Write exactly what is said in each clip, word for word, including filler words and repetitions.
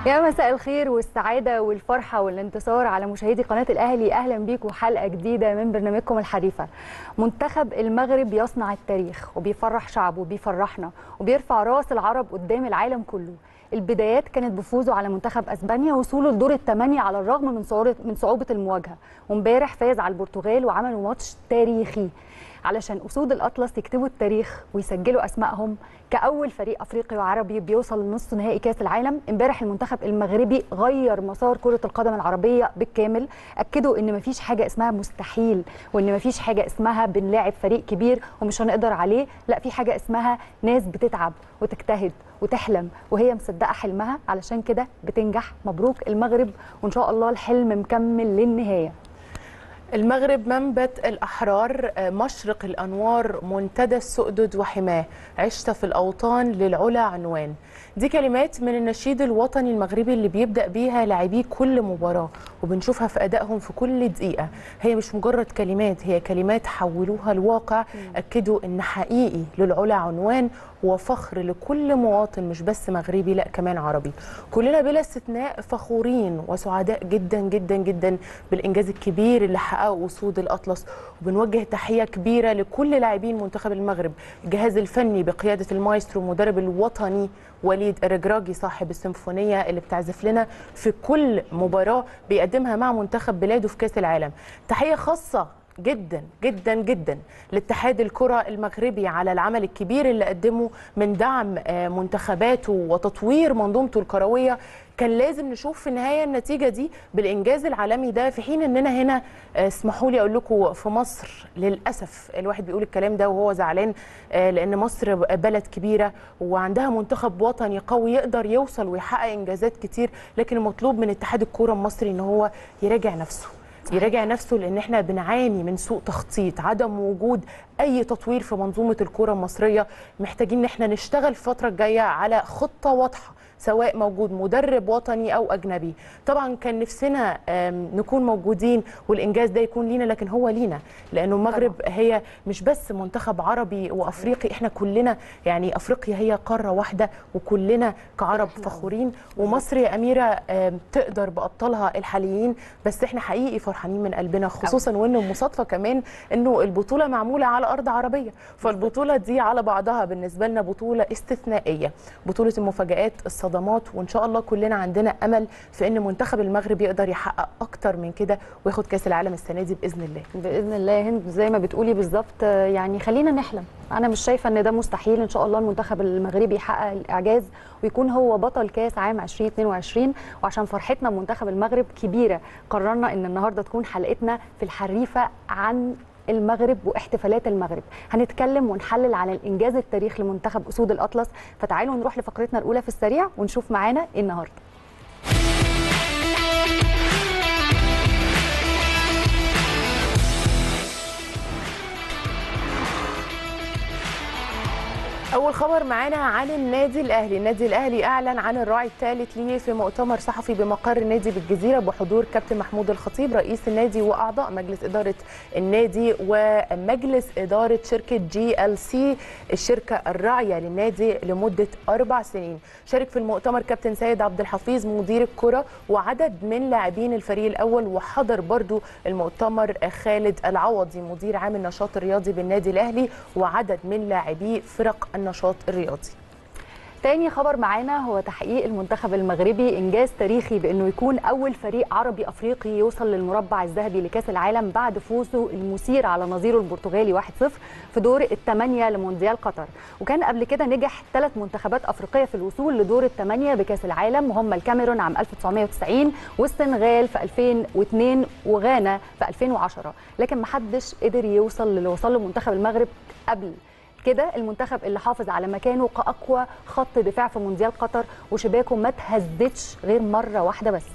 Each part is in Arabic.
يا مساء الخير والسعادة والفرحة والانتصار على مشاهدي قناة الأهلي. أهلا بيكم حلقة جديدة من برنامجكم الحريفة. منتخب المغرب يصنع التاريخ وبيفرح شعبه وبيفرحنا وبيرفع راس العرب قدام العالم كله. البدايات كانت بفوزه على منتخب اسبانيا وصوله لدور الثمانية على الرغم من من صعوبة المواجهة، وامبارح فاز على البرتغال وعملوا ماتش تاريخي علشان أسود الأطلس يكتبوا التاريخ ويسجلوا أسمائهم كأول فريق أفريقي وعربي بيوصل لنصف نهائي كأس العالم. امبارح المنتخب المغربي غير مسار كرة القدم العربية بالكامل، أكدوا إن مفيش حاجة اسمها مستحيل وإن مفيش حاجة اسمها بنلاعب فريق كبير ومش هنقدر عليه، لا في حاجة اسمها ناس بتتعب وتجتهد وتحلم وهي مصدقة حلمها علشان كده بتنجح. مبروك المغرب وإن شاء الله الحلم مكمل للنهاية. المغرب منبت الأحرار، مشرق الأنوار، منتدى السؤدد وحماه، عشت في الأوطان للعلا عنوان. دي كلمات من النشيد الوطني المغربي اللي بيبدأ بيها لاعبي كل مباراة وبنشوفها في أدائهم في كل دقيقة. هي مش مجرد كلمات، هي كلمات حولوها لواقع، أكدوا إن حقيقي للعلا عنوان وفخر لكل مواطن مش بس مغربي لا كمان عربي. كلنا بلا استثناء فخورين وسعداء جدا جدا جدا بالإنجاز الكبير اللي حققه أسود الأطلس، وبنوجه تحية كبيرة لكل لاعبين منتخب المغرب، الجهاز الفني بقيادة المايسترو المدرب الوطني وليد الرجراجي صاحب السيمفونية اللي بتعزف لنا في كل مباراة بيقدمها مع منتخب بلاده في كأس العالم. تحية خاصة جدا جدا جدا لاتحاد الكرة المغربي على العمل الكبير اللي قدمه من دعم منتخباته وتطوير منظومته الكروية. كان لازم نشوف في النهاية النتيجة دي بالإنجاز العالمي ده، في حين إننا هنا اسمحوا لي أقول لكم في مصر للأسف الواحد بيقول الكلام ده وهو زعلان، لأن مصر بلد كبيرة وعندها منتخب وطني قوي يقدر يوصل ويحقق إنجازات كتير، لكن المطلوب من اتحاد الكرة المصري إن هو يراجع نفسه يراجع نفسه لان احنا بنعاني من سوء تخطيط، عدم وجود اي تطوير في منظومه الكره المصريه. محتاجين ان احنا نشتغل الفتره الجايه على خطه واضحه سواء موجود مدرب وطني او اجنبي. طبعا كان نفسنا نكون موجودين والانجاز ده يكون لينا، لكن هو لينا لانه المغرب هي مش بس منتخب عربي وافريقي، احنا كلنا يعني افريقيا هي قاره واحده وكلنا كعرب فخورين. ومصر يا اميره تقدر بابطالها الحاليين، بس احنا حقيقي فرحانين من قلبنا، خصوصا وانه المصادفه كمان انه البطوله معموله على ارض عربيه، فالبطوله دي على بعضها بالنسبه لنا بطوله استثنائيه، بطوله المفاجآت الصدمات، وان شاء الله كلنا عندنا امل في ان منتخب المغرب يقدر يحقق اكتر من كده وياخد كاس العالم السنه دي باذن الله. باذن الله هند زي ما بتقولي بالظبط، يعني خلينا نحلم. انا مش شايفه ان ده مستحيل، ان شاء الله المنتخب المغربي يحقق الاعجاز ويكون هو بطل كاس عام ألفين واثنين وعشرين. وعشان فرحتنا بمنتخب المغرب كبيره قررنا ان النهارده تكون حلقتنا في الحريفه عن المغرب واحتفالات المغرب. هنتكلم ونحلل على الانجاز التاريخي لمنتخب اسود الاطلس، فتعالوا نروح لفقرتنا الاولى في السريع ونشوف معانا ايه النهارده. أول خبر معانا عن النادي الأهلي. النادي الأهلي أعلن عن الراعي الثالث ليه في مؤتمر صحفي بمقر النادي بالجزيرة بحضور كابتن محمود الخطيب رئيس النادي وأعضاء مجلس إدارة النادي ومجلس إدارة شركة جي إل سي الشركة الراعية للنادي لمدة أربع سنين. شارك في المؤتمر كابتن سيد عبد الحفيظ مدير الكرة وعدد من لاعبين الفريق الأول، وحضر برضو المؤتمر خالد العوضي مدير عام النشاط الرياضي بالنادي الأهلي وعدد من لاعبي فرق النشاط الرياضي. تاني خبر معانا هو تحقيق المنتخب المغربي انجاز تاريخي بانه يكون اول فريق عربي افريقي يوصل للمربع الذهبي لكاس العالم بعد فوزه المثير على نظيره البرتغالي واحد صفر في دور الثمانيه لمونديال قطر. وكان قبل كده نجح ثلاث منتخبات افريقيه في الوصول لدور الثمانيه بكاس العالم، وهم الكاميرون عام ألف وتسعمائة وتسعين والسنغال في ألفين واثنين وغانا في ألفين وعشرة، لكن محدش قدر يوصل للي وصل له منتخب المغرب قبل كده. المنتخب اللي حافظ على مكانه كأقوى خط دفاع في مونديال قطر وشباكه ما تهزتش غير مرة واحدة بس.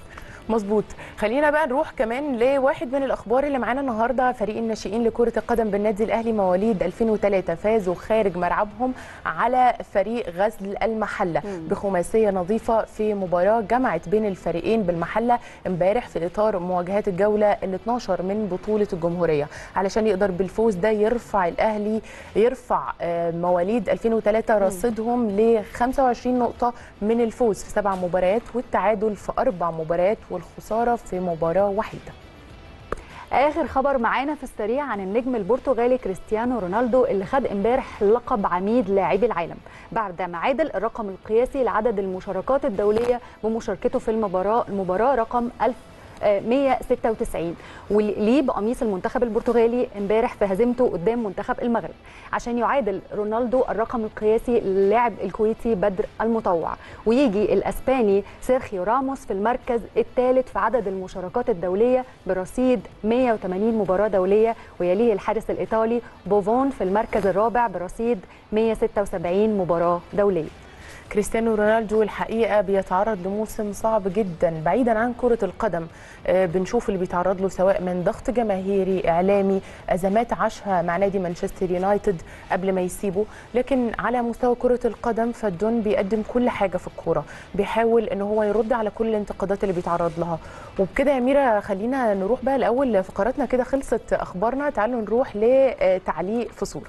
مظبوط. خلينا بقى نروح كمان لواحد من الاخبار اللي معانا النهارده. فريق الناشئين لكره القدم بالنادي الاهلي مواليد ألفين وثلاثة فازوا خارج ملعبهم على فريق غزل المحله بخماسيه نظيفه في مباراه جمعت بين الفريقين بالمحله امبارح في اطار مواجهات الجوله ال اثناشر من بطوله الجمهوريه، علشان يقدر بالفوز ده يرفع الاهلي يرفع مواليد ألفين وثلاثة رصيدهم ل خمسة وعشرين نقطه من الفوز في سبع مباريات والتعادل في اربع مباريات والخساره في مباراه وحيده. اخر خبر معانا في السريع عن النجم البرتغالي كريستيانو رونالدو اللي خد امبارح لقب عميد لاعبي العالم بعد ما عادل الرقم القياسي لعدد المشاركات الدوليه بمشاركته في المباراه المباراه رقم ألف ومئة وستة وتسعين وليه بقميص المنتخب البرتغالي امبارح في هزيمته قدام منتخب المغرب عشان يعادل رونالدو الرقم القياسي للاعب الكويتي بدر المطوع، ويجي الاسباني سيرخيو راموس في المركز الثالث في عدد المشاركات الدوليه برصيد مئة وثمانين مباراه دوليه، ويليه الحارس الايطالي بوفون في المركز الرابع برصيد مئة وستة وسبعين مباراه دوليه. كريستيانو رونالدو الحقيقه بيتعرض لموسم صعب جدا بعيدا عن كره القدم. آه بنشوف اللي بيتعرض له سواء من ضغط جماهيري اعلامي، ازمات عاشها مع نادي مانشستر يونايتد قبل ما يسيبه، لكن على مستوى كره القدم فالدون بيقدم كل حاجه في الكوره، بيحاول ان هو يرد على كل الانتقادات اللي بيتعرض لها. وبكده يا ميرا خلينا نروح بقى الاول فقراتنا كده خلصت اخبارنا، تعالوا نروح لتعليق في صوره.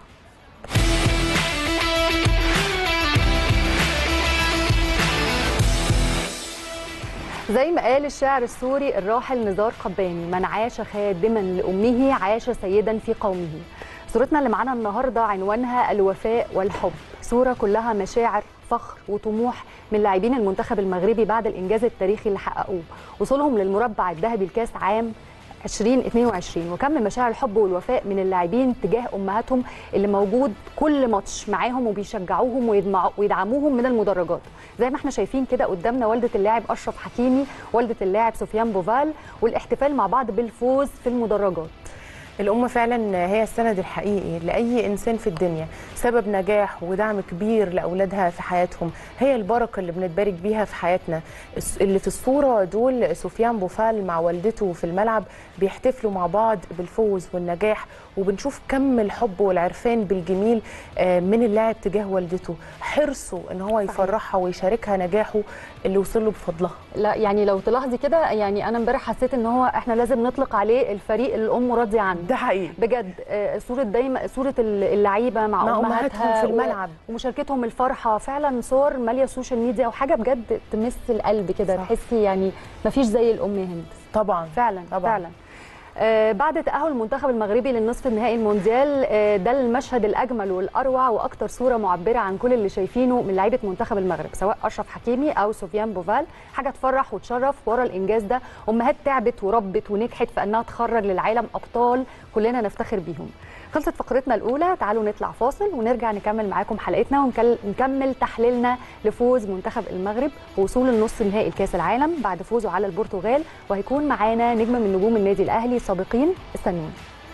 زي ما قال الشاعر السوري الراحل نزار قباني: من عاش خادما لأمه عاش سيدا في قومه. صورتنا اللي معانا النهارده عنوانها الوفاء والحب، صورة كلها مشاعر فخر وطموح من لاعبين المنتخب المغربي بعد الإنجاز التاريخي اللي حققوه، وصولهم للمربع الذهبي الكاس عام ألفين واثنين وعشرين، وكم مشاعر الحب والوفاء من اللاعبين تجاه امهاتهم اللي موجود كل ماتش معاهم وبيشجعوهم ويدعموهم من المدرجات. زي ما احنا شايفين كده قدامنا والده اللاعب اشرف حكيمي، والده اللاعب سفيان بوفال، والاحتفال مع بعض بالفوز في المدرجات. الأم فعلا هي السند الحقيقي لأي إنسان في الدنيا، سبب نجاح ودعم كبير لأولادها في حياتهم، هي البركة اللي بنتبارك بيها في حياتنا. اللي في الصورة دول سفيان بوفال مع والدته في الملعب بيحتفلوا مع بعض بالفوز والنجاح، وبنشوف كم الحب والعرفان بالجميل من اللاعب تجاه والدته، حرصه ان هو يفرحها ويشاركها نجاحه اللي وصل له بفضلها. لا يعني لو تلاحظي كده، يعني انا امبارح حسيت ان هو احنا لازم نطلق عليه الفريق اللي الام راضيه عنه. ده حقيقي بجد. صوره دايما صوره اللعيبه مع, مع امهاتها في الملعب ومشاركتهم الفرحه، فعلا صور ماليه السوشيال ميديا وحاجه بجد تمس القلب كده، تحسي يعني ما فيش زي الام يا هند. طبعا فعلا طبعا. فعلا. آه بعد تأهل المنتخب المغربي للنصف النهائي المونديال، آه ده المشهد الأجمل والأروع وأكتر صورة معبرة عن كل اللي شايفينه من لعيبة منتخب المغرب سواء أشرف حكيمي أو سفيان بوفال. حاجة تفرح وتشرف. ورا الإنجاز ده أمهات تعبت وربت ونجحت في أنها تخرج للعالم أبطال كلنا نفتخر بيهم. خلصت فقرتنا الأولى، تعالوا نطلع فاصل ونرجع نكمل معاكم حلقتنا ونكمل تحليلنا لفوز منتخب المغرب ووصول النص النهائي لكأس العالم بعد فوزه على البرتغال، وهيكون معانا نجم من نجوم النادي الأهلي سابقين. استنونا.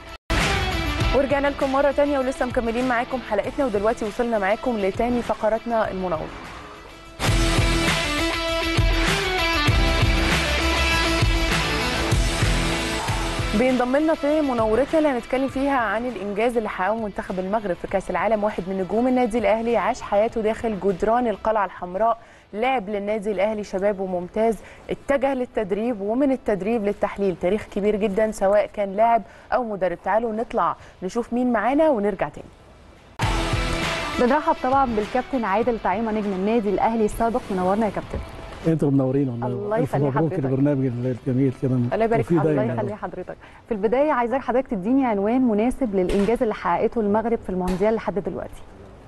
ورجعنا لكم مرة تانية ولسه مكملين معاكم حلقتنا، ودلوقتي وصلنا معاكم لتاني فقراتنا المناورة. بينضم لنا في مناورتنا اللي هنتكلم فيها عن الانجاز اللي حققه منتخب المغرب في كاس العالم، واحد من نجوم النادي الاهلي عاش حياته داخل جدران القلعه الحمراء، لعب للنادي الاهلي شباب وممتاز، اتجه للتدريب ومن التدريب للتحليل، تاريخ كبير جدا سواء كان لاعب او مدرب. تعالوا نطلع نشوف مين معانا ونرجع تاني. بنرحب طبعا بالكابتن عادل طعيمه نجم النادي الاهلي السابق. منورنا يا كابتن. انتوا منورين والله. الله يخلي حضرتك. البرنامج الجميل كده. الله يبارك فيك. الله يخلي حضرتك. في البدايه عايزاك حضرتك تديني عنوان مناسب للانجاز اللي حققته المغرب في المونديال لحد دلوقتي.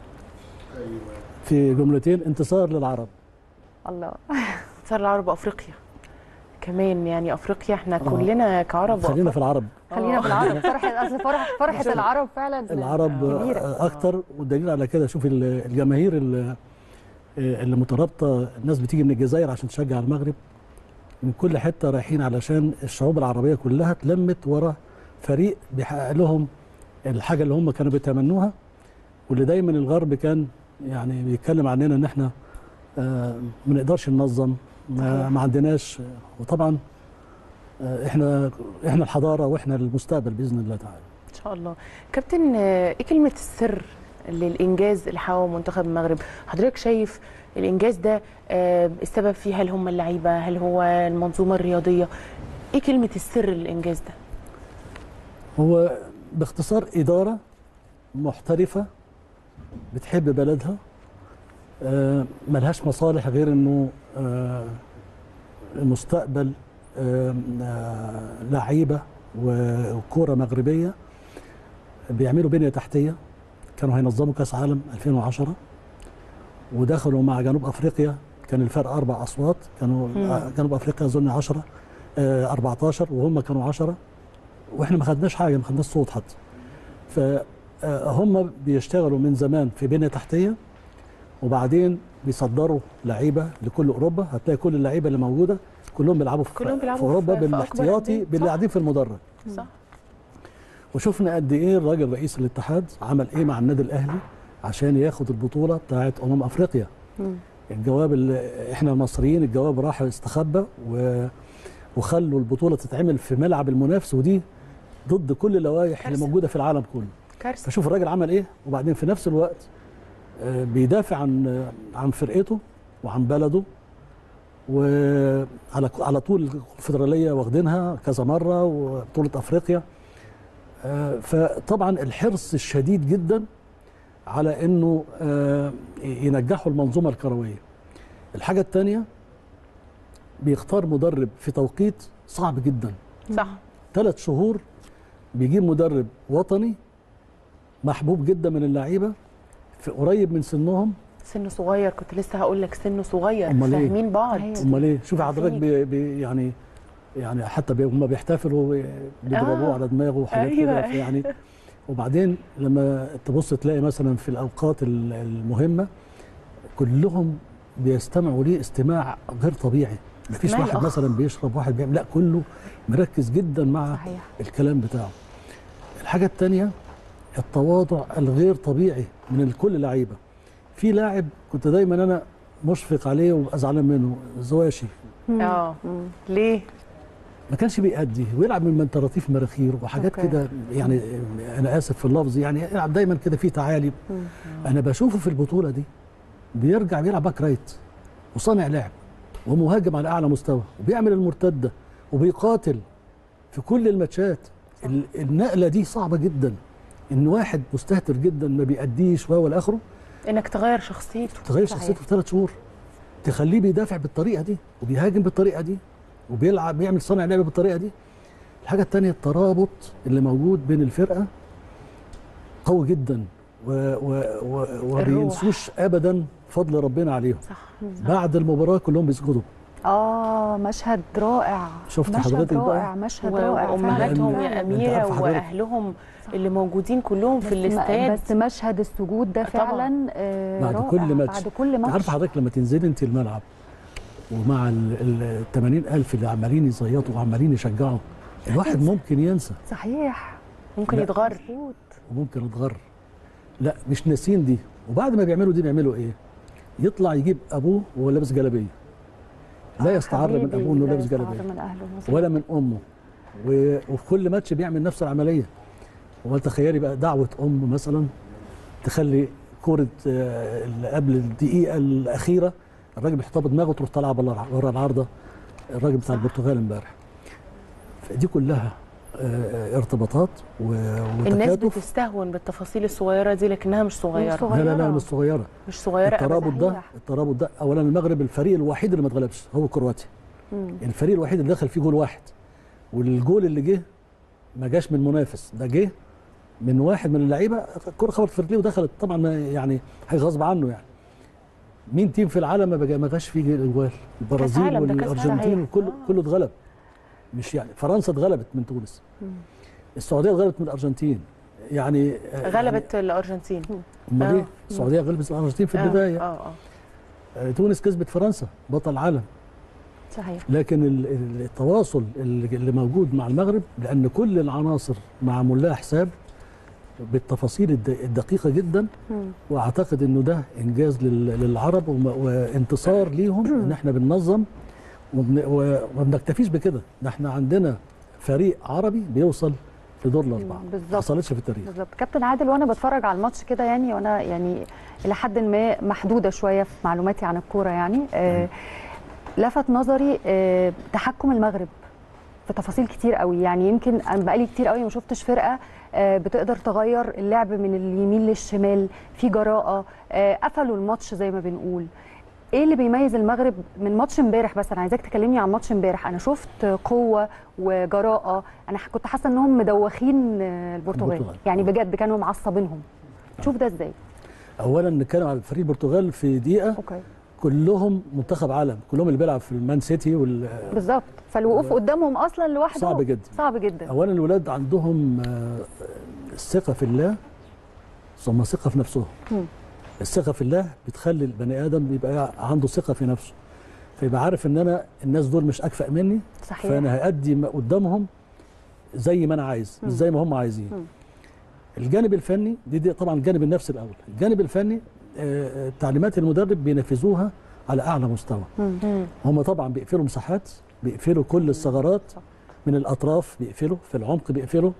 في جملتين: انتصار للعرب. الله. انتصار للعرب وافريقيا كمان، يعني افريقيا احنا آه. كلنا كعرب. خلينا في العرب. خلينا في العرب. فرحه اصل فرح فرحه العرب فعلا. العرب كبيرة. اكتر، والدليل على كده شوف الجماهير اللي اللي مترابطه، الناس بتيجي من الجزائر عشان تشجع المغرب، من كل حته رايحين علشان الشعوب العربيه كلها اتلمت ورا فريق بيحقق لهم الحاجه اللي هم كانوا بيتمنوها، واللي دايما الغرب كان يعني بيتكلم عننا ان احنا آه ما نقدرش ننظم، ما, ما عندناش. وطبعا احنا احنا الحضاره واحنا المستقبل باذن الله تعالى ان شاء الله. كابتن، ايه كلمه السر للانجاز اللي حققه منتخب المغرب؟ حضرتك شايف الانجاز ده السبب فيه هل هم اللعيبه، هل هو المنظومه الرياضيه؟ ايه كلمه السر للانجاز ده؟ هو باختصار اداره محترفه بتحب بلدها، آه ملهاش مصالح غير انه آه المستقبل آه آه لعيبه وكوره مغربيه. بيعملوا بنيه تحتيه، كانوا هينظموا كاس عالم ألفين وعشرة ودخلوا مع جنوب افريقيا، كان الفرق اربع اصوات، كانوا مم. جنوب افريقيا اظن عشرة آه أربعتاشر وهم كانوا عشرة واحنا ما خدناش حاجه، ما خدناش صوت حتى. فهم بيشتغلوا من زمان في بنيه تحتيه، وبعدين بيصدروا لعيبه لكل اوروبا. هتلاقي كل اللعيبه اللي موجوده كلهم بيلعبوا في, كلهم بيلعبوا في اوروبا في بالاحتياطي باللي قاعدين في المدرج. صح. وشفنا قد ايه الراجل رئيس الاتحاد عمل ايه مع النادي الاهلي عشان ياخد البطوله بتاعه امم افريقيا. مم. الجواب اللي احنا المصريين الجواب راح استخبى و... وخلوا البطوله تتعمل في ملعب المنافس، ودي ضد كل اللوائح اللي موجوده في العالم كله. كارثه. فشوف الراجل عمل ايه، وبعدين في نفس الوقت بيدافع عن عن فرقته وعن بلده، وعلى على طول الفدراليه واخدينها كذا مره وبطوله افريقيا. فطبعا الحرص الشديد جدا على انه ينجحوا المنظومه الكرويه. الحاجه الثانيه بيختار مدرب في توقيت صعب جدا. صح. ثلاث شهور بيجيب مدرب وطني محبوب جدا من اللعيبه في قريب من سنهم. سنه صغير، كنت لسه هقول لك سنه صغير، فاهمين بعض. امال ايه؟ شوفي حضرتك بي بي يعني يعني حتى بي هم بيحتفلوا بيضربوه آه. على دماغه وحاجات أيوة. كده يعني. وبعدين لما تبص تلاقي مثلا في الاوقات المهمه كلهم بيستمعوا ليه استماع غير طبيعي. مفيش واحد أخ. مثلا بيشرب، واحد بيعمل، لا كله مركز جدا مع صحيح. الكلام بتاعه. الحاجه الثانيه التواضع الغير طبيعي من كل اللعيبه. في لاعب كنت دايما انا مشفق عليه وابقى زعلان منه، زواشي. اه ليه؟ ما كانش بيأدي ويلعب من طراطيف مراخير وحاجات كده، يعني انا اسف في اللفظ، يعني يلعب دايما كده في تعالي. انا بشوفه في البطوله دي بيرجع بيلعب باك رايت وصانع لعب ومهاجم على اعلى مستوى وبيعمل المرتده وبيقاتل في كل الماتشات. النقله دي صعبه جدا، ان واحد مستهتر جدا ما بيأديش وهو الاخره، انك تغير شخصيته تغير شخصيته في ثلاث شهور، تخليه بيدافع بالطريقه دي وبيهاجم بالطريقه دي وبيلعب بيعمل صانع لعب بالطريقه دي. الحاجه الثانيه الترابط اللي موجود بين الفرقه قوي جدا، وما بينسوش ابدا فضل ربنا عليهم. صح. بعد المباراه كلهم بيسجدوا. اه مشهد رائع. شفت حضرتك رائع، مشهد رائع. وامهاتهم يا اميره واهلهم اللي موجودين كلهم في الاستاد. بس مشهد السجود ده فعلا آه بعد رائع. كل ماتش. بعد كل ماتش. عارفه حضرتك لما تنزلي انت الملعب ومع ال ثمانين ألف اللي عمالين يزيطوا وعمالين يشجعوا، الواحد ممكن ينسى. صحيح. ممكن يتغر. وممكن يتغر. لا مش ناسين دي. وبعد ما بيعملوا دي بيعملوا ايه؟ يطلع يجيب ابوه وهو لابس جلابيه. لا يستعر من ابوه انه لابس جلابيه ولا من امه. وفي كل ماتش بيعمل نفس العمليه. وتخيلي بقى دعوه ام مثلا تخلي كوره قبل الدقيقه الاخيره الراجل بيحطها بدماغه تروح طالعه ورا العارضه، الراجل بتاع البرتغال امبارح. فدي كلها ارتباطات وتكاتف. الناس بتستهون بالتفاصيل الصغيره دي لكنها مش صغيره. مش صغيرة. لا لا لا مش صغيره. مش صغيره. الترابط ده الترابط ده اولا المغرب الفريق الوحيد اللي ما اتغلبش هو كرواتيا. الفريق الوحيد اللي دخل فيه جول واحد، والجول اللي جه ما جاش من منافس، ده جه من واحد من اللعيبه، الكره خبطت في رجليه ودخلت. طبعا يعني حاجه غصب عنه يعني. مين تيم في العالم ما جاش فيه اجوال؟ البرازيل والارجنتين كله كله اتغلب. مش يعني فرنسا اتغلبت من تونس، السعوديه اتغلبت من الارجنتين، يعني غلبت يعني الارجنتين. امال ايه؟ السعوديه غلبت الارجنتين في البدايه. اه اه تونس كسبت فرنسا بطل العالم. صحيح. لكن التواصل اللي موجود مع المغرب، لان كل العناصر معمول لها حساب بالتفاصيل الدقيقه جدا. واعتقد انه ده انجاز للعرب وانتصار ليهم ان احنا بننظم وبن- وما بنكتفيش بكده، ده احنا عندنا فريق عربي بيوصل في دور الاربعه، بالظبط. ما حصلتش في التاريخ. بالظبط. كابتن عادل، وانا بتفرج على الماتش كده يعني، وانا يعني الى حد ما محدوده شويه في معلوماتي عن الكوره يعني، آه لفت نظري آه تحكم المغرب في تفاصيل كتير قوي. يعني يمكن انا بقالي كتير قوي ما شفتش فرقه آه بتقدر تغير اللعب من اليمين للشمال في جراءه. آه قفلوا الماتش زي ما بنقول. ايه اللي بيميز المغرب من ماتش امبارح؟ بس انا عايزاك تكلمني عن ماتش امبارح. انا شفت قوه وجراءه، انا كنت حاسه انهم مدوخين البرتغال, البرتغال. يعني بجد كانوا معصبينهم. تشوف ده ازاي؟ اولا نتكلم على فريق البرتغال في دقيقه، اوكي. كلهم منتخب عالم، كلهم اللي بيلعب في المان سيتي وال بالظبط، فالوقوف قدامهم اصلا لوحده صعب جدا. صعب جدا. اولا الولاد عندهم آه، الثقه في الله ثم ثقه في نفسهم. مم. الثقه في الله بتخلي البني ادم يبقى عنده ثقه في نفسه، فيبقى عارف ان انا الناس دول مش اكفأ مني، صحيح. فانا هأدي ما قدامهم زي ما انا عايز، مش زي ما هم عايزين. مم. الجانب الفني دي, دي طبعا الجانب النفسي الاول. الجانب الفني آه، آه، تعليمات المدرب بينفذوها على اعلى مستوى. مم. هم طبعا بيقفلوا مساحات، بيقفلوا كل الثغرات من الاطراف، بيقفلوا في العمق، بيقفلوا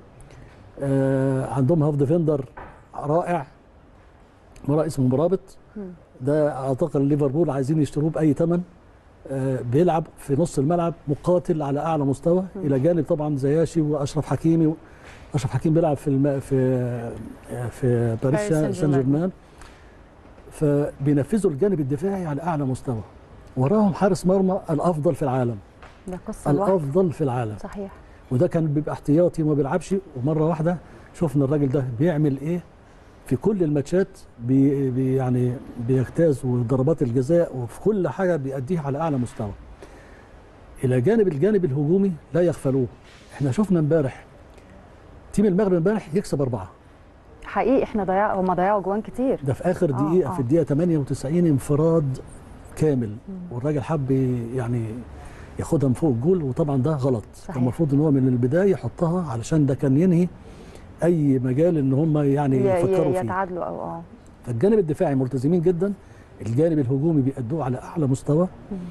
آه عندهم هاف ديفندر رائع، مرة اسمه مرابط، ده اعتقد ليفربول عايزين يشتروه باي ثمن. آه بيلعب في نص الملعب، مقاتل على اعلى مستوى، الى جانب طبعا زياشي واشرف حكيمي. اشرف حكيمي بيلعب في الم... في آه في باريس سان جيرمان، فبينفذوا الجانب الدفاعي على اعلى مستوى. وراهم حارس مرمى الافضل في العالم، ده قصه لوحده. الافضل في العالم، صحيح. وده كان بيبقى احتياطي وما بيلعبش، ومره واحده شفنا الراجل ده بيعمل ايه في كل الماتشات، بي بي يعني بيجتاز وضربات الجزاء وفي كل حاجه بيأديها على اعلى مستوى. الى جانب الجانب الهجومي لا يغفلوه. احنا شفنا امبارح تيم المغرب امبارح يكسب اربعه، حقيقي احنا ضيع هم ضيعوا جوان كتير. ده في اخر دقيقه. آه آه. في الدقيقه ثمانية وتسعين انفراد كامل، والراجل حب يعني ياخدها من فوق الجول، وطبعا ده غلط. كان المفروض ان هو من البدايه يحطها، علشان ده كان ينهي اي مجال ان هم يعني يفكروا فيه يتعادلوا او اه فالجانب الدفاعي ملتزمين جدا، الجانب الهجومي بيأدوه على اعلى مستوى.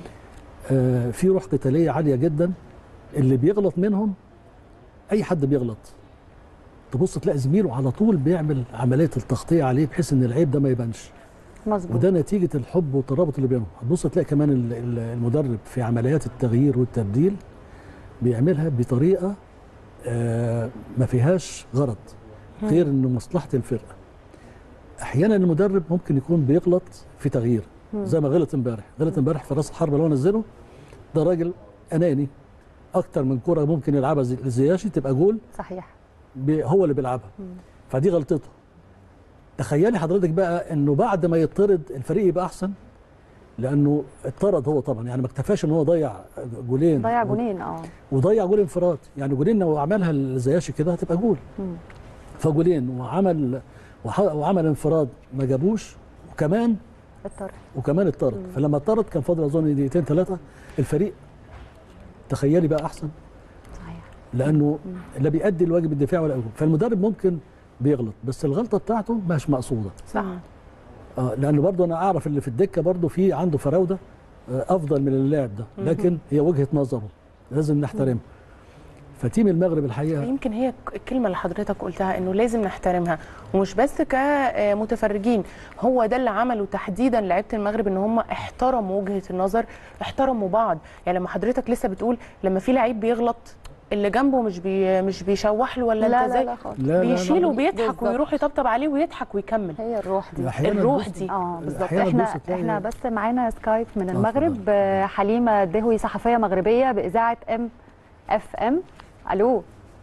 آه في روح قتاليه عاليه جدا. اللي بيغلط منهم اي حد بيغلط، تبص تلاقي زميله على طول بيعمل عمليه التغطيه عليه بحيث ان العيب ده ما يبانش. مظبوط. وده نتيجه الحب والترابط اللي بينهم. هتبص تلاقي كمان المدرب في عمليات التغيير والتبديل بيعملها بطريقه آه ما فيهاش غرض غير انه مصلحه الفرقه. احيانا المدرب ممكن يكون بيغلط في تغيير، زي ما غلط امبارح غلط امبارح في راس الحربه اللي هو نزله ده. راجل اناني، اكتر من كره ممكن يلعبها لزياشي تبقى جول. صحيح. هو اللي بيلعبها، فدي غلطته. تخيلي حضرتك بقى انه بعد ما يطرد الفريق يبقى احسن، لانه اتطرد هو طبعا، يعني ما اكتفاش ان هو ضيع جولين، ضيع جولين اه وضيع جول انفراد. يعني جولين لو عملها لزياشي كده هتبقى جول، فجولين وعمل وعمل انفراد ما جابوش، وكمان اتطرد وكمان اتطرد. فلما اتطرد كان فاضل اظن دقيقتين ثلاثه الفريق تخيلي بقى احسن. صحيح. لانه لا بيأدي الواجب الدفاعي ولا الهجوم. فالمدرب ممكن بيغلط، بس الغلطه بتاعته مش مقصوده. صح. اه لانه برضه انا اعرف اللي في الدكه برضه في عنده فراوده آه افضل من اللاعب ده، لكن هي وجهه نظره لازم نحترمها. فتيم المغرب الحقيقه يمكن هي الكلمه اللي حضرتك قلتها انه لازم نحترمها، ومش بس كمتفرجين، هو ده اللي عمله تحديدا لعيبه المغرب، ان هم احترموا وجهه النظر، احترموا بعض. يعني لما حضرتك لسه بتقول لما في لعيب بيغلط اللي جنبه مش بي مش بيشوح له ولا لا انت لا زي لا خالص، بيشيله وبيضحك ويروح يطبطب عليه ويضحك ويكمل. هي الروح دي، الروح دي اه بالظبط. احنا احنا بس معانا سكايب من المغرب. آه حليمه دهوي صحفيه مغربيه باذاعه ام اف ام. الو.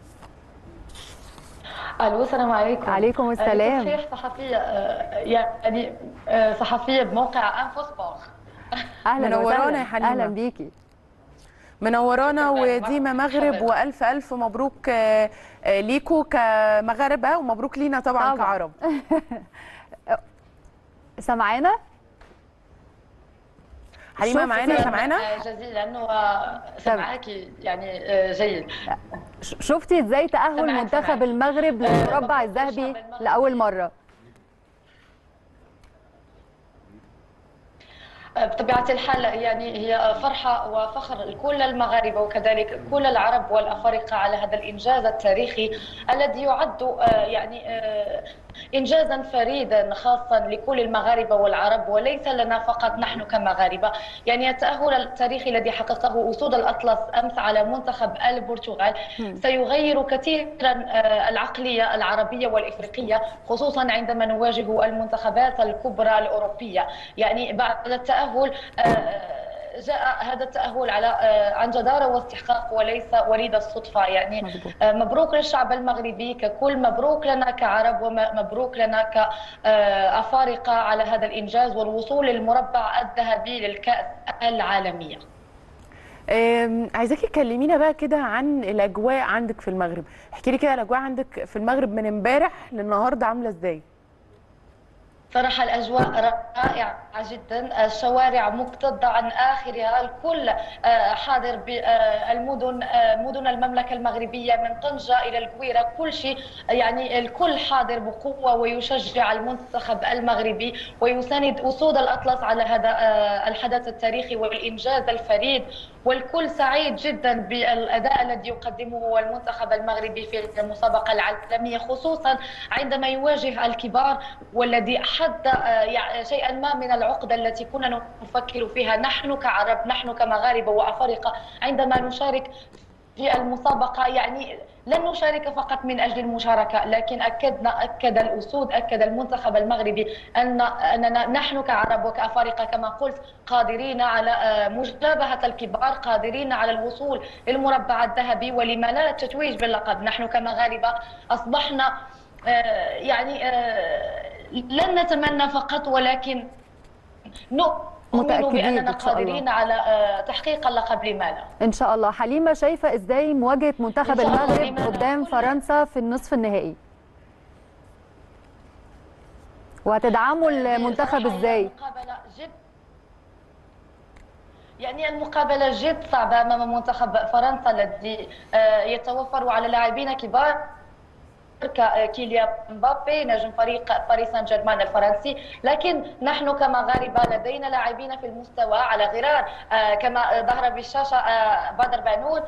الو السلام عليكم. عليكم السلام. شيخ صحفيه يعني صحفيه بموقع انفو سبور. اهلا منورانا يا حليمه. اهلا بيكي. منورانا وديما مغرب، والف الف مبروك ليكوا كمغاربه، ومبروك لينا طبعا, طبعا. كعرب. سامعانا؟ حليمه معانا؟ سامعانا جزيلا وسامعاكي يعني جيد. شفتي ازاي تأهل منتخب المغرب للمربع الذهبي لأول مرة؟ بطبيعة الحال يعني هي فرحة وفخر لكل المغاربة وكذلك كل العرب والأفارقة على هذا الإنجاز التاريخي الذي يعد يعني إنجازا فريدا خاصا لكل المغاربة والعرب وليس لنا فقط نحن كمغاربة. يعني التأهل التاريخي الذي حققه أسود الأطلس أمس على منتخب البرتغال سيغير كثيرا العقلية العربية والإفريقية، خصوصا عندما نواجه المنتخبات الكبرى الأوروبية. يعني بعد التأهل جاء هذا التأهل على عن جدارة واستحقاق وليس وليد الصدفة. يعني مزبوط. مبروك للشعب المغربي ككل، مبروك لنا كعرب ومبروك لنا كأفارقة على هذا الإنجاز والوصول للمربع الذهبي للكأس العالمية. عايزاكي تكلمينا بقى كده عن الأجواء عندك في المغرب، احكي لي كده الأجواء عندك في المغرب من امبارح للنهارده عاملة ازاي؟ صراحة الأجواء رائعة جدا، الشوارع مكتظة عن آخرها، الكل حاضر بالمدن مدن المملكة المغربية من طنجة إلى القويرة، كل شيء يعني الكل حاضر بقوة ويشجع المنتخب المغربي ويساند أسود الأطلس على هذا الحدث التاريخي والإنجاز الفريد، والكل سعيد جدا بالأداء الذي يقدمه المنتخب المغربي في المسابقة العالمية، خصوصا عندما يواجه الكبار والذي حد شيئا ما من العقدة التي كنا نفكر فيها نحن كعرب، نحن كمغاربة وأفارقة عندما نشارك في المسابقة. يعني لن نشارك فقط من أجل المشاركة، لكن أكدنا أكد الأسود أكد المنتخب المغربي أن أننا نحن كعرب وكأفارقة كما قلت قادرين على مجابهة الكبار، قادرين على الوصول للمربع الذهبي، ولما لا التتويج باللقب. نحن كمغاربة أصبحنا يعني لن نتمنى فقط ولكن نؤمن بأننا قادرين على تحقيق اللقب. لما لا؟ إن شاء الله. حليمة، شايفة إزاي مواجهة منتخب المغرب قدام فرنسا في النصف النهائي؟ وهتدعموا المنتخب إزاي؟ المقابلة جد يعني المقابلة جد صعبة أمام منتخب فرنسا الذي يتوفر على لاعبين كبار كيليان مبابي نجم فريق باريس سان جيرمان الفرنسي، لكن نحن كمغاربه لدينا لاعبين في المستوى على غرار كما ظهر بالشاشه بدر بانون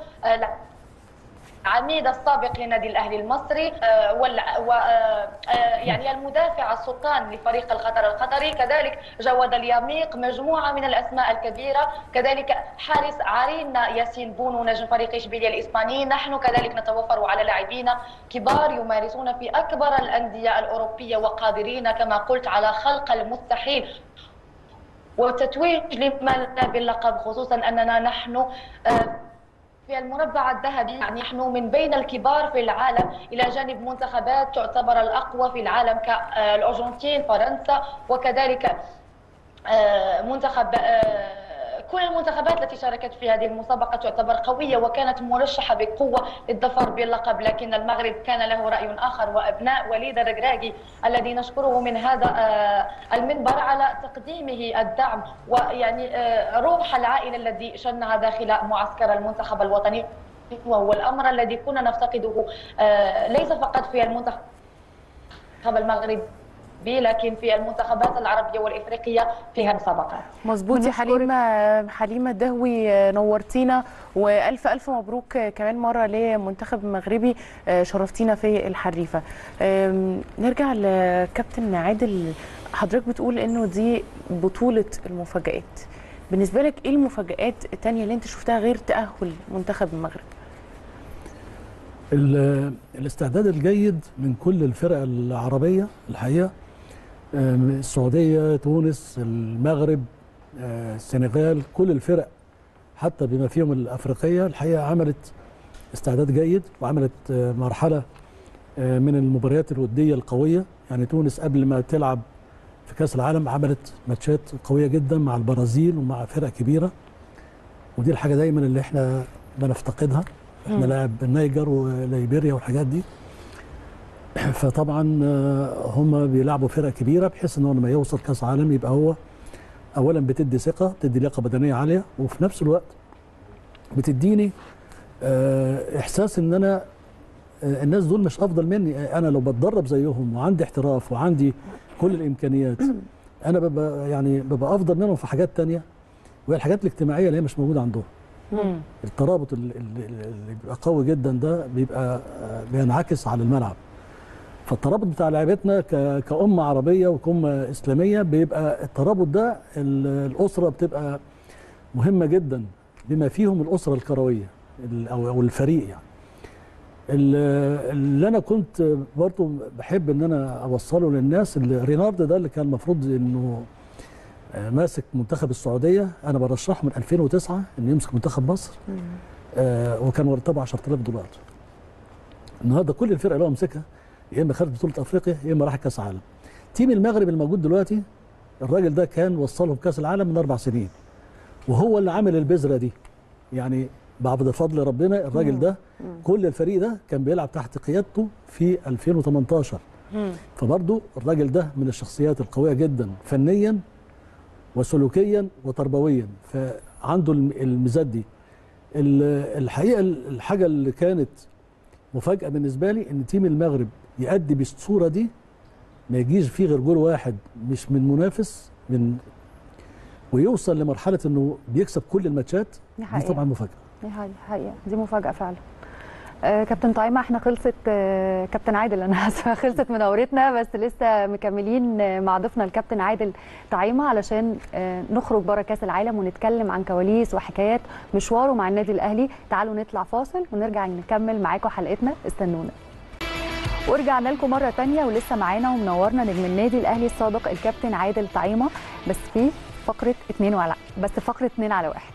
عميد السابق لنادي الاهلي المصري، و يعني المدافع السلطان لفريق القطر القطري، كذلك جواد اليميق، مجموعه من الاسماء الكبيره، كذلك حارس عرينا ياسين بونو نجم فريق اشبيليه الاسباني. نحن كذلك نتوفر على لاعبين كبار يمارسون في اكبر الانديه الاوروبيه وقادرين كما قلت على خلق المستحيل والتتويج لما لا باللقب، خصوصا اننا نحن في المربع الذهبي. يعني نحن من بين الكبار في العالم إلى جانب منتخبات تعتبر الأقوى في العالم كالأرجنتين، فرنسا، وكذلك منتخب كل المنتخبات التي شاركت في هذه المسابقة تعتبر قوية وكانت مرشحة بقوة للظفر باللقب، لكن المغرب كان له رأي آخر، وأبناء وليد الركراكي الذي نشكره من هذا المنبر على تقديمه الدعم ويعني روح العائلة الذي شنها داخل معسكر المنتخب الوطني، وهو الأمر الذي كنا نفتقده ليس فقط في المنتخب المغربي لكن في المنتخبات العربية والإفريقية في المسابقات. مظبوط يا حليمة. حليمة الدهوي نورتينا، وألف ألف مبروك كمان مرة لمنتخب المغربي، شرفتينا في الحريفة. نرجع لكابتن عادل، حضرتك بتقول إنه دي بطولة المفاجآت، بالنسبة لك إيه المفاجآت التانية اللي أنت شفتها غير تأهل منتخب المغرب؟ الاستعداد الجيد من كل الفرق العربية الحقيقة، السعودية، تونس، المغرب، السنغال، كل الفرق حتى بما فيهم الأفريقية الحقيقة عملت استعداد جيد وعملت مرحلة من المباريات الودية القوية. يعني تونس قبل ما تلعب في كأس العالم عملت ماتشات قوية جدا مع البرازيل ومع فرق كبيرة، ودي الحاجة دايما اللي احنا بنفتقدها، احنا لاعب النيجر وليبيريا والحاجات دي، فطبعا هم بيلعبوا فرق كبيره بحيث ان هو لما يوصل كاس عالم يبقى هو اولا بتدي ثقه، بتدي لياقه بدنيه عاليه، وفي نفس الوقت بتديني احساس ان انا الناس دول مش افضل مني، انا لو بتدرب زيهم وعندي احتراف وعندي كل الامكانيات انا ببقى يعني ببقى افضل منهم في حاجات تانية، وهي الحاجات الاجتماعيه اللي هي مش موجوده عندهم. مم. الترابط اللي اللي بيبقى قوي جدا ده بيبقى بينعكس على الملعب. فالترابط بتاع لعيبتنا كأمة عربية وكأمة إسلامية بيبقى الترابط ده، الأسرة بتبقى مهمة جدا بما فيهم الأسرة الكروية أو الفريق. يعني اللي أنا كنت برضو بحب إن أنا أوصله للناس، اللي رينارد ده اللي كان المفروض إنه ماسك منتخب السعودية، أنا برشحه من ألفين وتسعة إنه يمسك منتخب مصر. آه وكان مرتبه عشرة آلاف دولار. النهارده كل الفرق اللي هو مسكها يا اما خدت بطوله افريقيا يا اما راح كاس عالم. تيم المغرب الموجود دلوقتي، الراجل ده كان وصلهم كاس العالم من اربع سنين، وهو اللي عامل البذره دي. يعني بعد فضل ربنا الراجل ده كل الفريق ده كان بيلعب تحت قيادته في ألفين وثمانية عشر. فبرضه الراجل ده من الشخصيات القويه جدا فنيا وسلوكيا وتربويا، فعنده الميزات دي. الحقيقه الحاجه اللي كانت مفاجاه بالنسبه لي ان تيم المغرب يأدي بالصوره دي، ما يجيش فيه غير جول واحد مش من منافس، من ويوصل لمرحله انه بيكسب كل الماتشات. دي, دي طبعا مفاجاه. دي حقيقه، دي مفاجاه فعلا. آه كابتن طعيمه، احنا خلصت آه كابتن عادل انا اسفه خلصت مناورتنا، بس لسه مكملين آه مع ضيفنا الكابتن عادل طعيمه علشان آه نخرج بره كاس العالم ونتكلم عن كواليس وحكايات مشواره مع النادي الاهلي. تعالوا نطلع فاصل ونرجع نكمل معاكم حلقتنا، استنونا. ورجعنا لكم مره ثانيه ولسه معانا ومنورنا نجم النادي الاهلي السابق الكابتن عادل طعيمه، بس في فقره اتنين على بس فقره اتنين على واحد.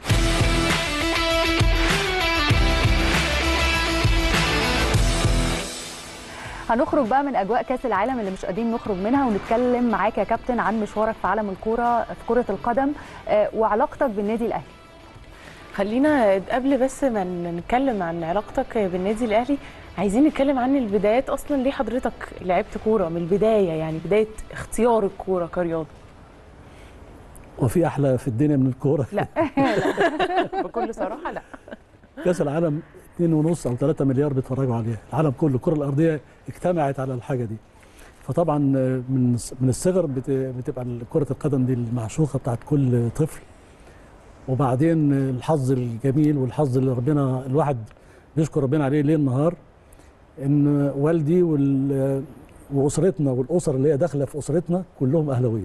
هنخرج بقى من اجواء كاس العالم اللي مش قادرين نخرج منها، ونتكلم معاك يا كابتن عن مشوارك في عالم الكوره في كره القدم وعلاقتك بالنادي الاهلي. خلينا قبل بس ما نتكلم عن علاقتك بالنادي الاهلي، عايزين نتكلم عن البدايات. اصلا ليه حضرتك لعبت كوره من البدايه، يعني بدايه اختيار الكوره كرياضه؟ وفي احلى في الدنيا من الكوره؟ لا لا بكل صراحه لا. كاس العالم اتنين ونص او ثلاثة مليار بيتفرجوا عليها، العالم كله الكره الارضيه اجتمعت على الحاجه دي. فطبعا من من الصغر بتبقى كره القدم دي المعشوقه بتاعت كل طفل. وبعدين الحظ الجميل والحظ اللي ربنا الواحد بيشكر ربنا عليه ليل نهار، ان والدي واسرتنا والاسر اللي هي داخله في اسرتنا كلهم اهلاويه.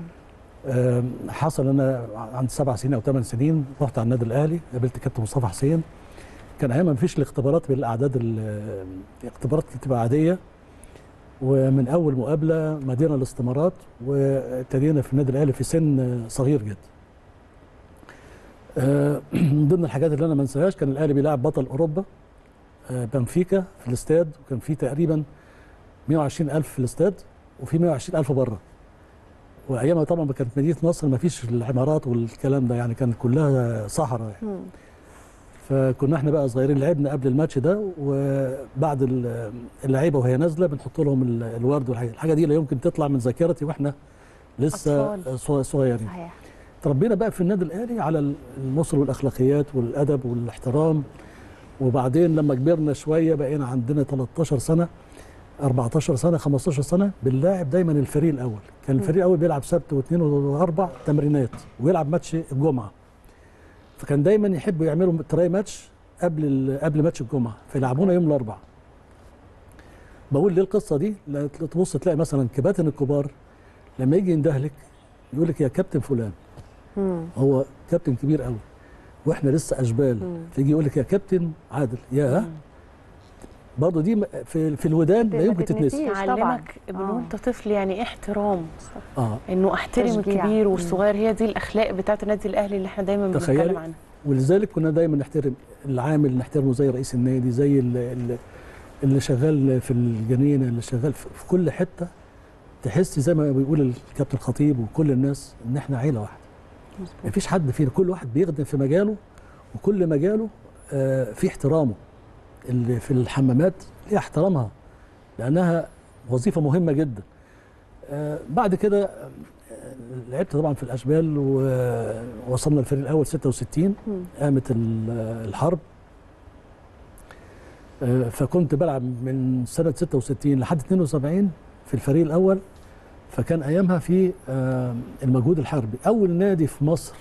حصل انا عند سبع سنين او ثمان سنين رحت على النادي الاهلي، قابلت كابتن مصطفى حسين. كان ايام ما فيش الاختبارات بالاعداد، الاختبارات بتبقى عاديه. ومن اول مقابله مدينا الاستمارات وابتدينا في النادي الاهلي في سن صغير جدا. من ضمن الحاجات اللي انا ما انساهاش كان الاهلي بيلعب بطل اوروبا بنفيكا في الاستاد، وكان في تقريبا مئة وعشرين ألف في الاستاد وفي مئة وعشرين ألف بره. وايامها طبعا كانت مدينه نصر ما فيش العمارات والكلام ده، يعني كانت كلها صحراء يعني. فكنا احنا بقى صغيرين لعبنا قبل الماتش ده، وبعد اللعيبه وهي نازله بنحط لهم الورد والحاجه الحاجه دي لا يمكن تطلع من ذاكرتي واحنا لسه أطفال. صغيرين. صحيح. تربينا بقى في النادي الاهلي على المصر والاخلاقيات والادب والاحترام. وبعدين لما كبرنا شويه بقينا عندنا تلتاشر سنه أربعتاشر سنه خمستاشر سنه بنلاعب دايما الفريق الاول. كان الفريق الاول بيلعب سبت واثنين واربع تمرينات ويلعب ماتش الجمعه. فكان دايما يحبوا يعملوا تراي ماتش قبل قبل ماتش الجمعه فيلعبونا يوم الاربعاء. بقول ليه القصه دي؟ تبص تلاقي مثلا كباتن الكبار لما يجي يندهلك يقول لك يا كابتن فلان. مم. هو كابتن كبير قوي واحنا لسه اشبال، فيجي يقول لك يا كابتن عادل. يا برضه دي في في الودان لا يمكن تتنسي. علمك من وانت طفل يعني احترام، اه انه احترم الكبير والصغير. هي دي الاخلاق بتاعت النادي الاهلي اللي احنا دايما بنتكلم عنها. ولذلك كنا دايما نحترم العامل، نحترمه زي رئيس النادي، زي اللي, اللي شغال في الجنينه، اللي شغال في كل حته. تحس زي ما بيقول الكابتن الخطيب وكل الناس ان احنا عيله واحده. مفيش حد فينا، كل واحد بيخدم في مجاله، وكل مجاله آه في احترامه. اللي في الحمامات ليها احترامها لانها وظيفه مهمه جدا. آه بعد كده آه لعبت طبعا في الاشبال ووصلنا الفريق الاول ستة وستين قامت الحرب. آه فكنت بلعب من سنه ستة وستين لحد اتنين وسبعين في الفريق الاول فكان ايامها في آه، المجهود الحربي، اول نادي في مصر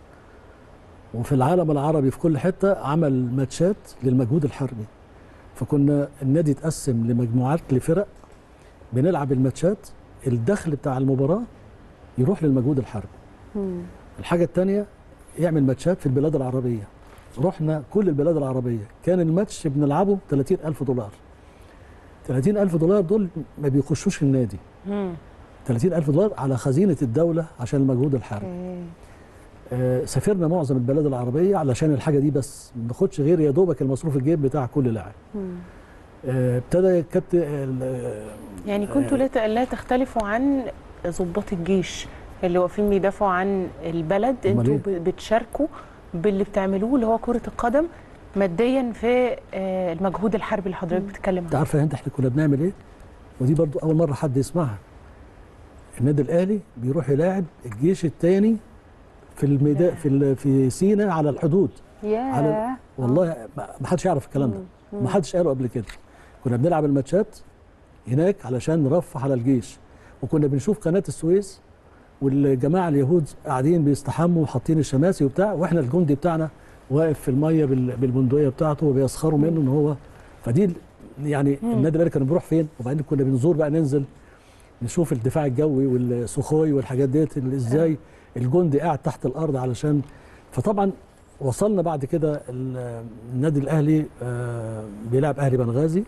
وفي العالم العربي في كل حته عمل ماتشات للمجهود الحربي. فكنا النادي اتقسم لمجموعات لفرق بنلعب الماتشات، الدخل بتاع المباراه يروح للمجهود الحربي. مم. الحاجه الثانيه يعمل ماتشات في البلاد العربيه. رحنا كل البلاد العربيه، كان الماتش بنلعبه ثلاثين ألف دولار. ثلاثين ألف دولار دول ما بيخشوش النادي. مم. ثلاثين ألف دولار على خزينه الدوله عشان المجهود الحربي. أوكي. آه، سافرنا معظم البلاد العربيه علشان الحاجه دي بس، ما بناخدش غير يا دوبك المصروف الجيب بتاع كل لاعب. مم. آه، ابتدى الكابتن ال- يعني كنتوا لا ت- لا تختلفوا عن ضباط الجيش اللي واقفين بيدافعوا عن البلد، أمال انتوا إيه؟ ب- بتشاركوا باللي بتعملوه اللي هو كرة القدم ماديا في آه، المجهود الحربي اللي حضرتك بتتكلم انت عنه. عارفه انت احنا كنا بنعمل ايه؟ ودي برضو اول مره حد يسمعها. النادي الاهلي بيروح يلاعب الجيش الثاني في الميدان في ال- في سيناء على الحدود. على ياه. والله ما ما حدش يعرف الكلام ده، ما حدش قاله قبل كده. كنا بنلعب الماتشات هناك علشان نرفه على الجيش، وكنا بنشوف قناه السويس والجماعه اليهود قاعدين بيستحموا وحاطين الشماسي وبتاع، واحنا الجندي بتاعنا واقف في الميه بال- بالبندقيه بتاعته وبيسخروا منه ان هو فدي ال- يعني النادي الاهلي كان بيروح فين؟ وبعدين كنا بنزور بقى ننزل نشوف الدفاع الجوي والسخوي والحاجات ديت اللي ازاي الجندي قاعد تحت الارض علشان. فطبعا وصلنا بعد كده ال- النادي الاهلي آه، بيلعب اهلي بنغازي،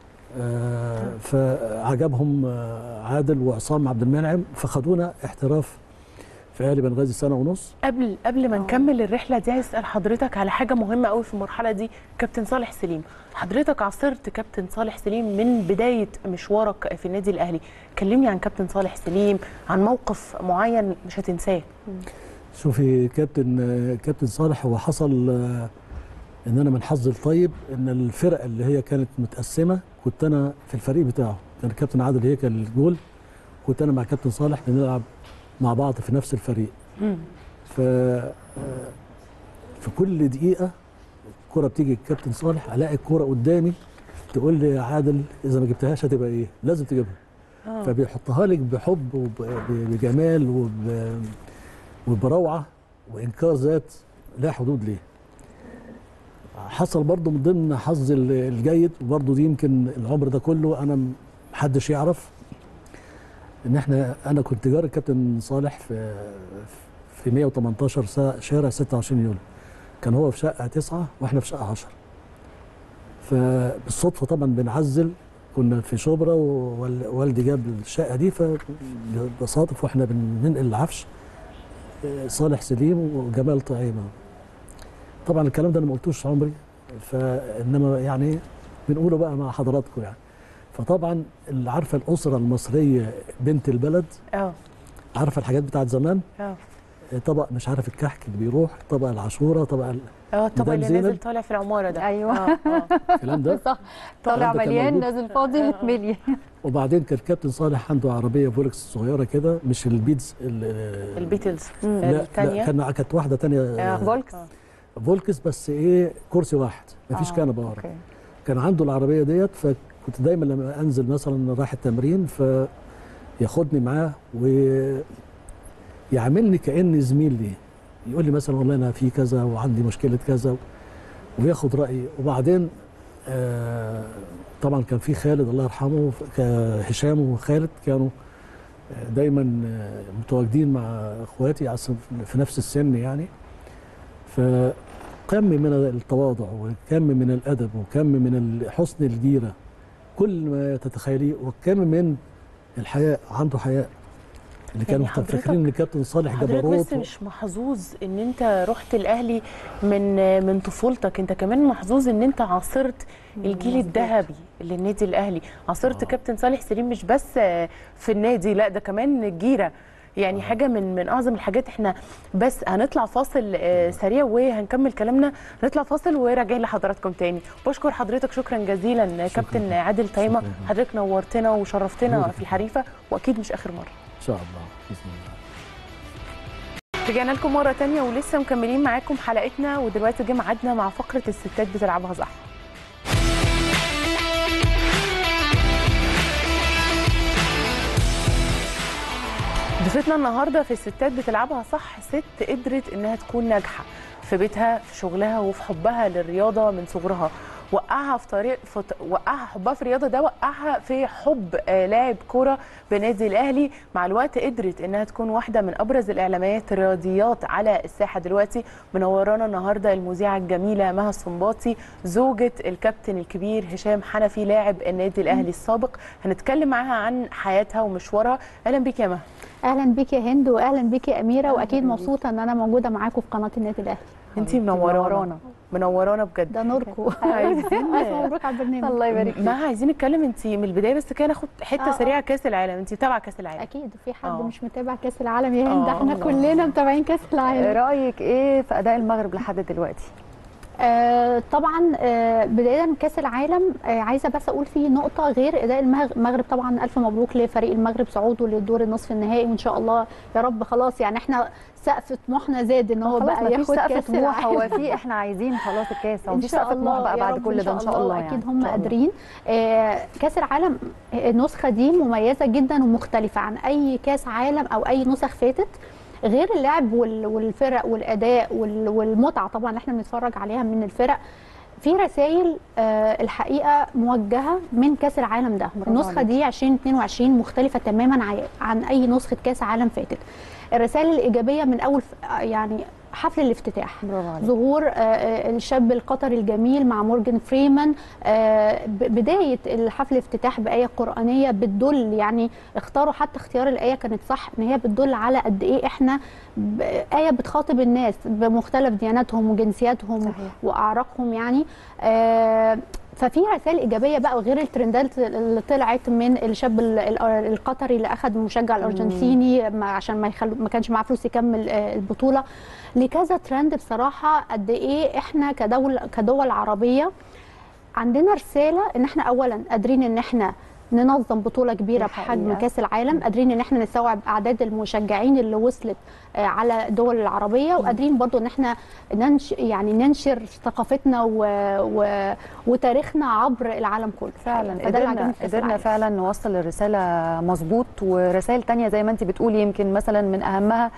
آه، فعجبهم آه، عادل وعصام عبد المنعم فخدونا احتراف في اهلي بنغازي سنه ونص. قبل قبل ما نكمل الرحله دي عايز اسال حضرتك على حاجه مهمه قوي في المرحله دي، كابتن صالح سليم. حضرتك عاصرت كابتن صالح سليم من بدايه مشوارك في النادي الاهلي، كلمني عن كابتن صالح سليم، عن موقف معين مش هتنساه. شوفي كابتن كابتن صالح، هو حصل آه، ان انا من حظي الطيب ان الفرقه اللي هي كانت متقسمه كنت انا في الفريق بتاعه، كان الكابتن عادل هيكل الجول، كنت انا مع كابتن صالح بنلعب مع بعض في نفس الفريق. مم. ف آه، في كل دقيقه الكره بتيجي الكابتن صالح الاقي الكره قدامي تقول لي يا عادل اذا ما جبتهاش هتبقى ايه؟ لازم تجيبها. آه. فبيحطها لك بحب وبجمال وب... وبروعه وانكار ذات لا حدود ليه. حصل برضو من ضمن حظي الجيد، وبرضو دي يمكن العمر ده كله انا محدش يعرف ان احنا انا كنت جار الكابتن صالح في في مية وتمنتاشر شارع ستة وعشرين يوليو. كان هو في شقه تسعة واحنا في شقه عشرة. فبالصدفه طبعا بنعزل، كنا في شبرا ووالدي جاب الشقه دي، فبصادف واحنا بننقل العفش صالح سليم وجمال طعيمه. طبعا الكلام ده انا ما قلتوش عمري، فانما يعني بنقوله بقى مع حضراتكم يعني. فطبعا اللي عارفه الاسره المصريه بنت البلد، اه عارفه الحاجات بتاعت زمان، اه طبق مش عارف الكحك اللي بيروح، طبق العاشوره، طبق ال- اه الطبق مدام اللي زينب. نازل طالع في العماره ده. ايوه. اه اه الكلام ده. صح، طالع الكلام ده كان مليان موجود. نازل فاضي متملي. وبعدين كان الكابتن صالح عنده عربيه فولكس صغيره كده، مش البيتز ال- البيتلز لا لا الثانيه كان كانت واحده ثانيه آه، فولكس. فولكس بس ايه كرسي واحد مفيش آه، كنبه ورا. أوكي. كان عنده العربيه ديت، فكنت دايما لما انزل مثلا رايح التمرين فياخدني معاه ويعاملني كاني زميل ليه، يقول لي مثلا والله انا في كذا وعندي مشكله كذا، وياخد رايي. وبعدين آه طبعا كان في خالد الله يرحمه، هشام وخالد كانوا دايما متواجدين مع اخواتي في نفس السن يعني. فكم من التواضع وكم من الادب وكم من حسن الجيره، كل ما تتخيليه، وكم من الحياء، عنده حياء. اللي كانوا يعني حضرتك- فاكرين ان الكابتن صالح حضرتك جبروت بس مش محظوظ ان انت رحت الاهلي من من طفولتك، انت كمان محظوظ ان انت عاصرت الجيل الذهبي للنادي الاهلي، عاصرت آه. كابتن صالح سليم مش بس في النادي، لا ده كمان الجيره، يعني آه. حاجه من من اعظم الحاجات. احنا بس هنطلع فاصل آه، سريع وهنكمل كلامنا، نطلع فاصل وراجعين لحضراتكم تاني. بشكر حضرتك شكرا جزيلا كابتن عادل طعيمه، شكراً. حضرتك نورتنا وشرفتنا شكراً. في الحريفه، واكيد مش اخر مره. ان شاء الله باذن الله. رجعنا لكم مرة تانية ولسه مكملين معاكم حلقتنا، ودلوقتي جه ميعادنا مع فقرة الستات بتلعبها صح. ضيفتنا النهارده في الستات بتلعبها صح ست قدرت انها تكون ناجحه في بيتها في شغلها وفي حبها للرياضه من صغرها. وقعها في طريق فت... وقعها حبها في الرياضه ده وقعها في حب آه لاعب كوره بنادي الاهلي. مع الوقت قدرت انها تكون واحده من ابرز الاعلاميات الرياضيات على الساحه دلوقتي. منورانا النهارده المذيعه الجميله مها الصنباطي زوجة الكابتن الكبير هشام حنفي لاعب النادي الاهلي السابق. هنتكلم معاها عن حياتها ومشوارها. اهلا بيك يا مها. اهلا بيك يا هند واهلا بيك يا اميره، واكيد مبسوطه ان انا موجوده معاكم في قناه النادي الاهلي. انتي منورانا منورانا بجد. ده نوركم. عايزين الف مبروك على البرنامج. الله يبارك فيك. ما عايزين نتكلم انتي من البدايه بس كده ناخد حته آه. سريعه. كاس العالم انتي متابعه كاس العالم؟ اكيد في حد آه. مش متابع كاس العالم يا هند؟ آه. احنا كلنا متابعين كاس العالم. رايك ايه في اداء المغرب لحد دلوقتي؟ آه طبعا آه بدايه من كاس العالم آه عايزه بس اقول فيه نقطه غير اداء المغرب. طبعا الف مبروك لفريق المغرب صعوده للدور النصف النهائي، وان شاء الله يا رب خلاص يعني احنا سقف طموحنا زاد ان هو بقى ياخد كاس طموح. هو في احنا عايزين خلاص الكاس، هو في سقف طموح بقى بعد كل ده ان شاء الله. اكيد هم قادرين. آه كاس العالم النسخه دي مميزه جدا ومختلفه عن اي كاس عالم او اي نسخ فاتت، غير اللعب والفرق والاداء والمتعه طبعا اللي احنا بنتفرج عليها من الفرق. في رسائل آه الحقيقه موجهه من كاس العالم ده. النسخه دي ألفين واثنين وعشرين مختلفه تماما عن اي نسخه كاس عالم فاتت. الرسائل الايجابيه من اول يعني حفل الافتتاح، ظهور آه الشاب القطري الجميل مع مورجان فريمان، آه بدايه الحفل الافتتاح بايه قرانيه بتدل، يعني اختاروا حتى اختيار الايه كانت صح، ان هي بتدل على قد ايه احنا ايه بتخاطب الناس بمختلف دياناتهم وجنسياتهم. صحيح. واعراقهم يعني. آه ففي رسائل ايجابيه بقى، وغير الترندات اللي طلعت من الشاب القطري اللي اخذ المشجع الارجنتيني عشان ما يخلو ما كانش معاه فلوس يكمل البطوله، لكذا ترند بصراحه. قد ايه احنا كدول كدول عربيه عندنا رساله ان احنا اولا قادرين ان احنا ننظم بطوله كبيره بحجم كاس العالم، قادرين ان احنا نستوعب اعداد المشجعين اللي وصلت على الدول العربيه، وقادرين برضو ان احنا ننش يعني ننشر ثقافتنا و... و... وتاريخنا عبر العالم كله. فعلا قدرنا قدرنا فعلا نوصل الرساله مظبوط. ورسائل ثانيه زي ما انت بتقولي يمكن مثلا من اهمها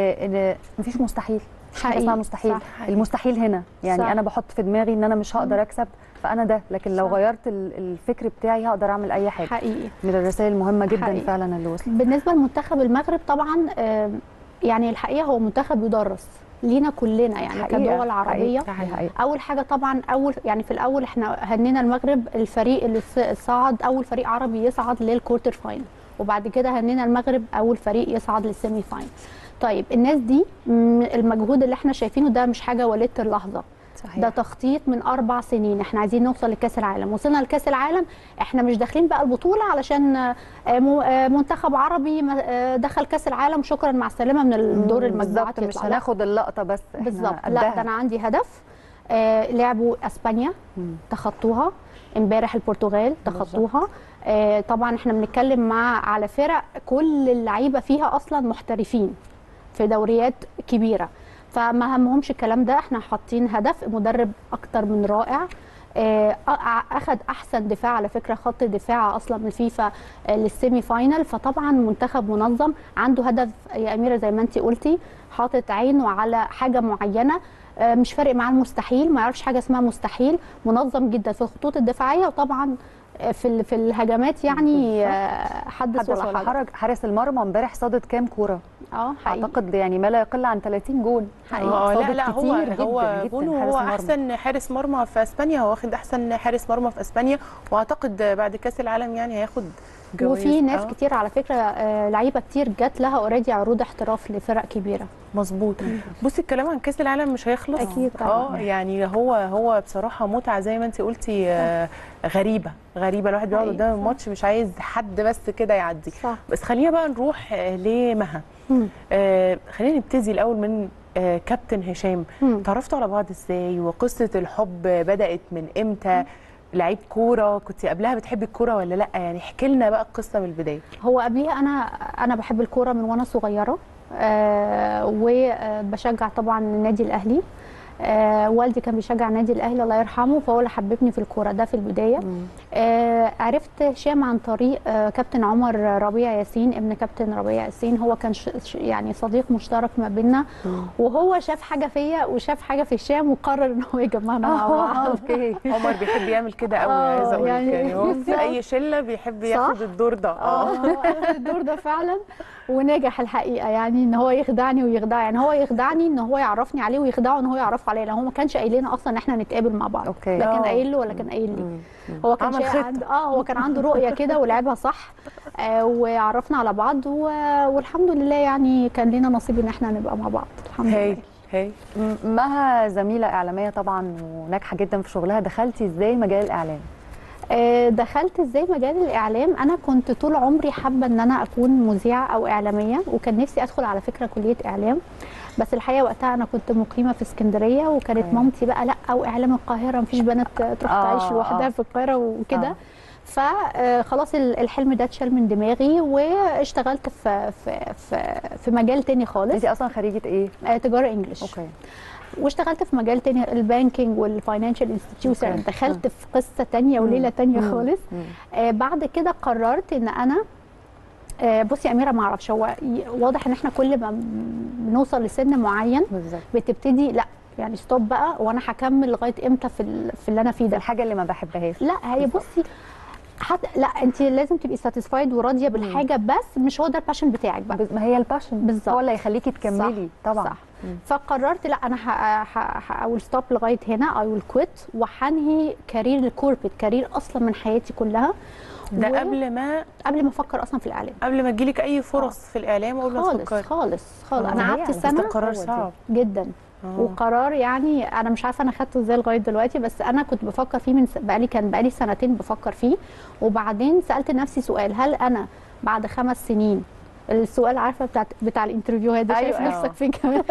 ان مفيش مستحيل، مش حاجه اسمها مستحيل. صح. المستحيل هنا يعني صح. انا بحط في دماغي ان انا مش هقدر اكسب فانا ده، لكن لو صح. غيرت الفكر بتاعي هقدر اعمل اي حاجه. حقيقي. من الرسائل المهمه جدا حقيقي. فعلا اللي وصلت. بالنسبه لمنتخب المغرب طبعا يعني الحقيقه هو منتخب يدرس لينا كلنا يعني حقيقة. كدول عربيه. حقيقة. حقيقة. اول حاجه طبعا اول يعني في الاول احنا هنينا المغرب الفريق اللي صعد اول فريق عربي يصعد للكوارتر فاينل، وبعد كده هنينا المغرب اول فريق يصعد للسيمي فاينل. طيب الناس دي المجهود اللي احنا شايفينه ده مش حاجه ولدت اللحظه. صحيح. ده تخطيط من اربع سنين. احنا عايزين نوصل لكاس العالم، وصلنا لكاس العالم، احنا مش داخلين بقى البطوله علشان منتخب عربي دخل كاس العالم شكرا مع السلامه من الدور المجموعات، مش هناخد اللقطه بس. بالظبط. لا ده انا عندي هدف. آه لعبوا اسبانيا مم. تخطوها، امبارح البرتغال تخطوها. آه طبعا احنا بنتكلم مع على فرق كل اللعيبه فيها اصلا محترفين في دوريات كبيره، فما همهمش الكلام ده. احنا حاطين هدف، مدرب اكتر من رائع، اخذ احسن دفاع على فكره، خط دفاع اصلا من الفيفا للسيمي فاينل. فطبعا منتخب منظم عنده هدف يا اميره زي ما انت قلتي، حاطط عينه على حاجه معينه، مش فارق معاه المستحيل، ما يعرفش حاجه اسمها مستحيل، منظم جدا في الخطوط الدفاعيه، وطبعا في في الهجمات يعني حدث ولا حرج. حارس المرمى امبارح صادت كام كوره؟ اه اعتقد يعني ما لا يقل عن ثلاثين جون. اه لا لا هو هو جونه هو احسن حارس مرمى في اسبانيا، هو واخد احسن حارس مرمى في اسبانيا، واعتقد بعد كاس العالم يعني هياخد جوائز. وفي ناس أوه. كتير على فكره آه لعيبه كتير جات لها اوريدي عروض احتراف لفرق كبيره. مظبوط. بصي الكلام عن كاس العالم مش هيخلص اكيد طبعا. اه يعني هو هو بصراحه متعه زي ما انت قلتي، آه غريبه غريبه. الواحد بيقعد قدام الماتش مش عايز حد بس كده يعدي. صح. بس خلينا بقى نروح آه لمها. آه خلينا نبتدي الاول من آه كابتن هشام. تعرفتوا على بعض ازاي، وقصه الحب بدات من امتى؟ لعيب كوره، كنت قبلها بتحبي الكوره ولا لا؟ يعني احكي لنا بقى القصه من البدايه. هو قبليها انا انا بحب الكوره من وانا صغيره، أه وبشجع طبعا النادي الاهلي. آه والدي كان بيشجع النادي الاهلي الله يرحمه، فهو اللي حببني في الكوره ده في البدايه. آه عرفت هشام عن طريق آه كابتن عمر ربيع ياسين، ابن كابتن ربيع ياسين، هو كان يعني صديق مشترك ما بيننا، وهو شاف حاجه فيا وشاف حاجه في هشام وقرر ان هو يجمعنا مع بعض. اوكي. عمر بيحب يعمل كده قوي، عايزه اقول يعني, يعني هو في اي شله بيحب ياخد الدور ده. اه الدور ده فعلا، ونجح الحقيقه يعني ان هو يخدعني ويخدع، يعني هو يخدعني ان هو يعرفني عليه ويخدعه ان هو يعرفه عليا، لان هو ما كانش قايل لنا اصلا ان احنا نتقابل مع بعض. أوكي. لا كان قايل له ولا كان قايل لي. هو كان شيء عنده اه هو كان عنده رؤيه كده ولعبها صح، آه وعرفنا على بعض، والحمد لله يعني كان لنا نصيب ان احنا نبقى مع بعض الحمد لله. هي مها زميله اعلاميه طبعا وناجحه جدا في شغلها، دخلتي ازاي مجال الاعلام؟ دخلت ازاي مجال الاعلام؟ انا كنت طول عمري حابه ان انا اكون مذيعه او اعلاميه، وكان نفسي ادخل على فكره كليه اعلام، بس الحقيقه وقتها انا كنت مقيمه في اسكندريه، وكانت أوه. مامتي بقى لا او اعلام القاهره مفيش بنات تروح آه تعيش لوحدها آه. في القاهره وكده. آه. فخلاص الحلم ده اتشال من دماغي، واشتغلت في في في, في مجال تاني خالص. انت اصلا خريجه ايه؟ تجاره انجلش. اوكي. واشتغلت في مجال تاني البانكينج والفاينانشال انستتيوشن، دخلت في قصه تانيه وليله تانيه مم. خالص. مم. آه بعد كده قررت ان انا آه بصي يا اميره، ما اعرفش، هو واضح ان احنا كل ما بنوصل لسن معين بالزبط. بتبتدي لا يعني ستوب بقى، وانا هكمل لغايه امتى في في اللي انا فيه ده، الحاجه اللي ما بحبهاش. لا هي بصي حتى لا انت لازم تبقي ساتيسفايد وراضيه بالحاجه، بس مش هو ده الباشن بتاعك بقى. ما هي الباشن بالظبط هو اللي هيخليكي تكملي. صح. طبعا صح. مم. فقررت لا انا هقول ستوب لغايه هنا، اي ويل كويت، وهنهي كارير الكوربريت، كارير اصلا من حياتي كلها. ده و... قبل ما قبل ما افكر اصلا في الاعلام، قبل ما تجيلك اي فرص آه. في الاعلام اول ما تفكري؟ خالص خالص خالص. انا قعدت سنه، قرار صعب جدا. أوه. وقرار يعني انا مش عارفه انا خدته ازاي لغايه دلوقتي، بس انا كنت بفكر فيه من بقالي كان بقالي سنتين بفكر فيه، وبعدين سالت نفسي سؤال، هل انا بعد خمس سنين، السؤال عارفه بتاع بتاع الانترفيوهات ده، شايف أيوة نفسك فين كمان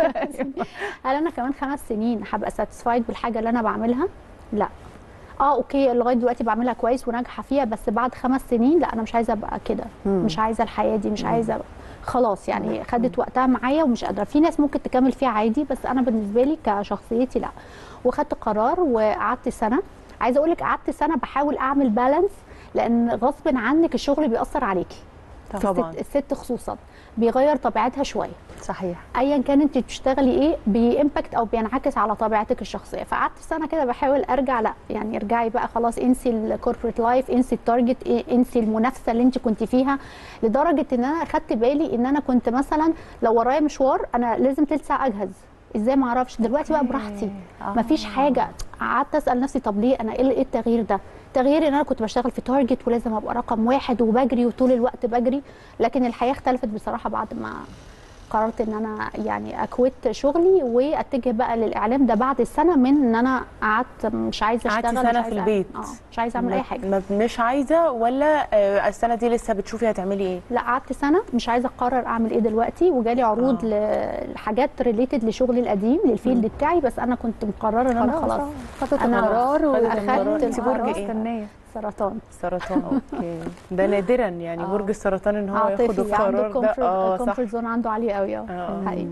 هل انا كمان خمس سنين هبقى ساتيسفايد بالحاجه اللي انا بعملها؟ لا. اه اوكي لغايه دلوقتي بعملها كويس وناجحه فيها، بس بعد خمس سنين لا انا مش عايزه ابقى كده، مش عايزه الحياه دي، مش عايزه أبقى. خلاص يعني خدت وقتها معايا ومش قادره. في ناس ممكن تكمل فيها عادي، بس انا بالنسبه لي كشخصيتي لا. وخدت قرار وقعدت سنه، عايزه اقول لك قعدت سنه بحاول اعمل بالانس، لان غصب عنك الشغل بيأثر عليكي طبعا. الست, الست خصوصا بيغير طبيعتها شويه. صحيح. ايا كان انت بتشتغلي ايه بيمباكت او بينعكس على طبيعتك الشخصيه. فقعدت سنه كده بحاول ارجع، لا يعني ارجعي بقى خلاص، انسي الكوربريت لايف، انسي التارجت، انسي المنافسه اللي انت كنت فيها، لدرجه ان انا اخدت بالي ان انا كنت مثلا لو ورايا مشوار انا لازم تلت ساعه اجهز. ازاي ما اعرفش، دلوقتي بقى براحتي آه. مفيش حاجه. قعدت اسال نفسي طب ليه انا ايه التغيير ده؟ تغيير ان انا كنت بشتغل في تارجت ولازم ابقى رقم واحد وبجري وطول الوقت بجري، لكن الحياه اختلفت بصراحه بعد ما قررت ان انا يعني اكويت شغلي واتجه بقى للاعلام. ده بعد السنه من ان انا قعدت مش عايزه اشتغل، قعدت سنه في البيت اه مش عايزه اعمل اي حاجه. مش عايزه ولا آه السنه دي لسه بتشوفي هتعملي ايه؟ لا قعدت سنه مش عايزه اقرر اعمل ايه دلوقتي، وجالي عروض آه. لحاجات ريليتد لشغلي القديم للفيلد بتاعي، بس انا كنت مقرره ان انا خلاص خدت قرار واخدت القرار. استنيه سرطان. سرطان اوكي. ده نادرا يعني برج السرطان ان هو ياخد القرار ده. اه صح. الكومفورت زون عنده عالي قوي اه حقيقي.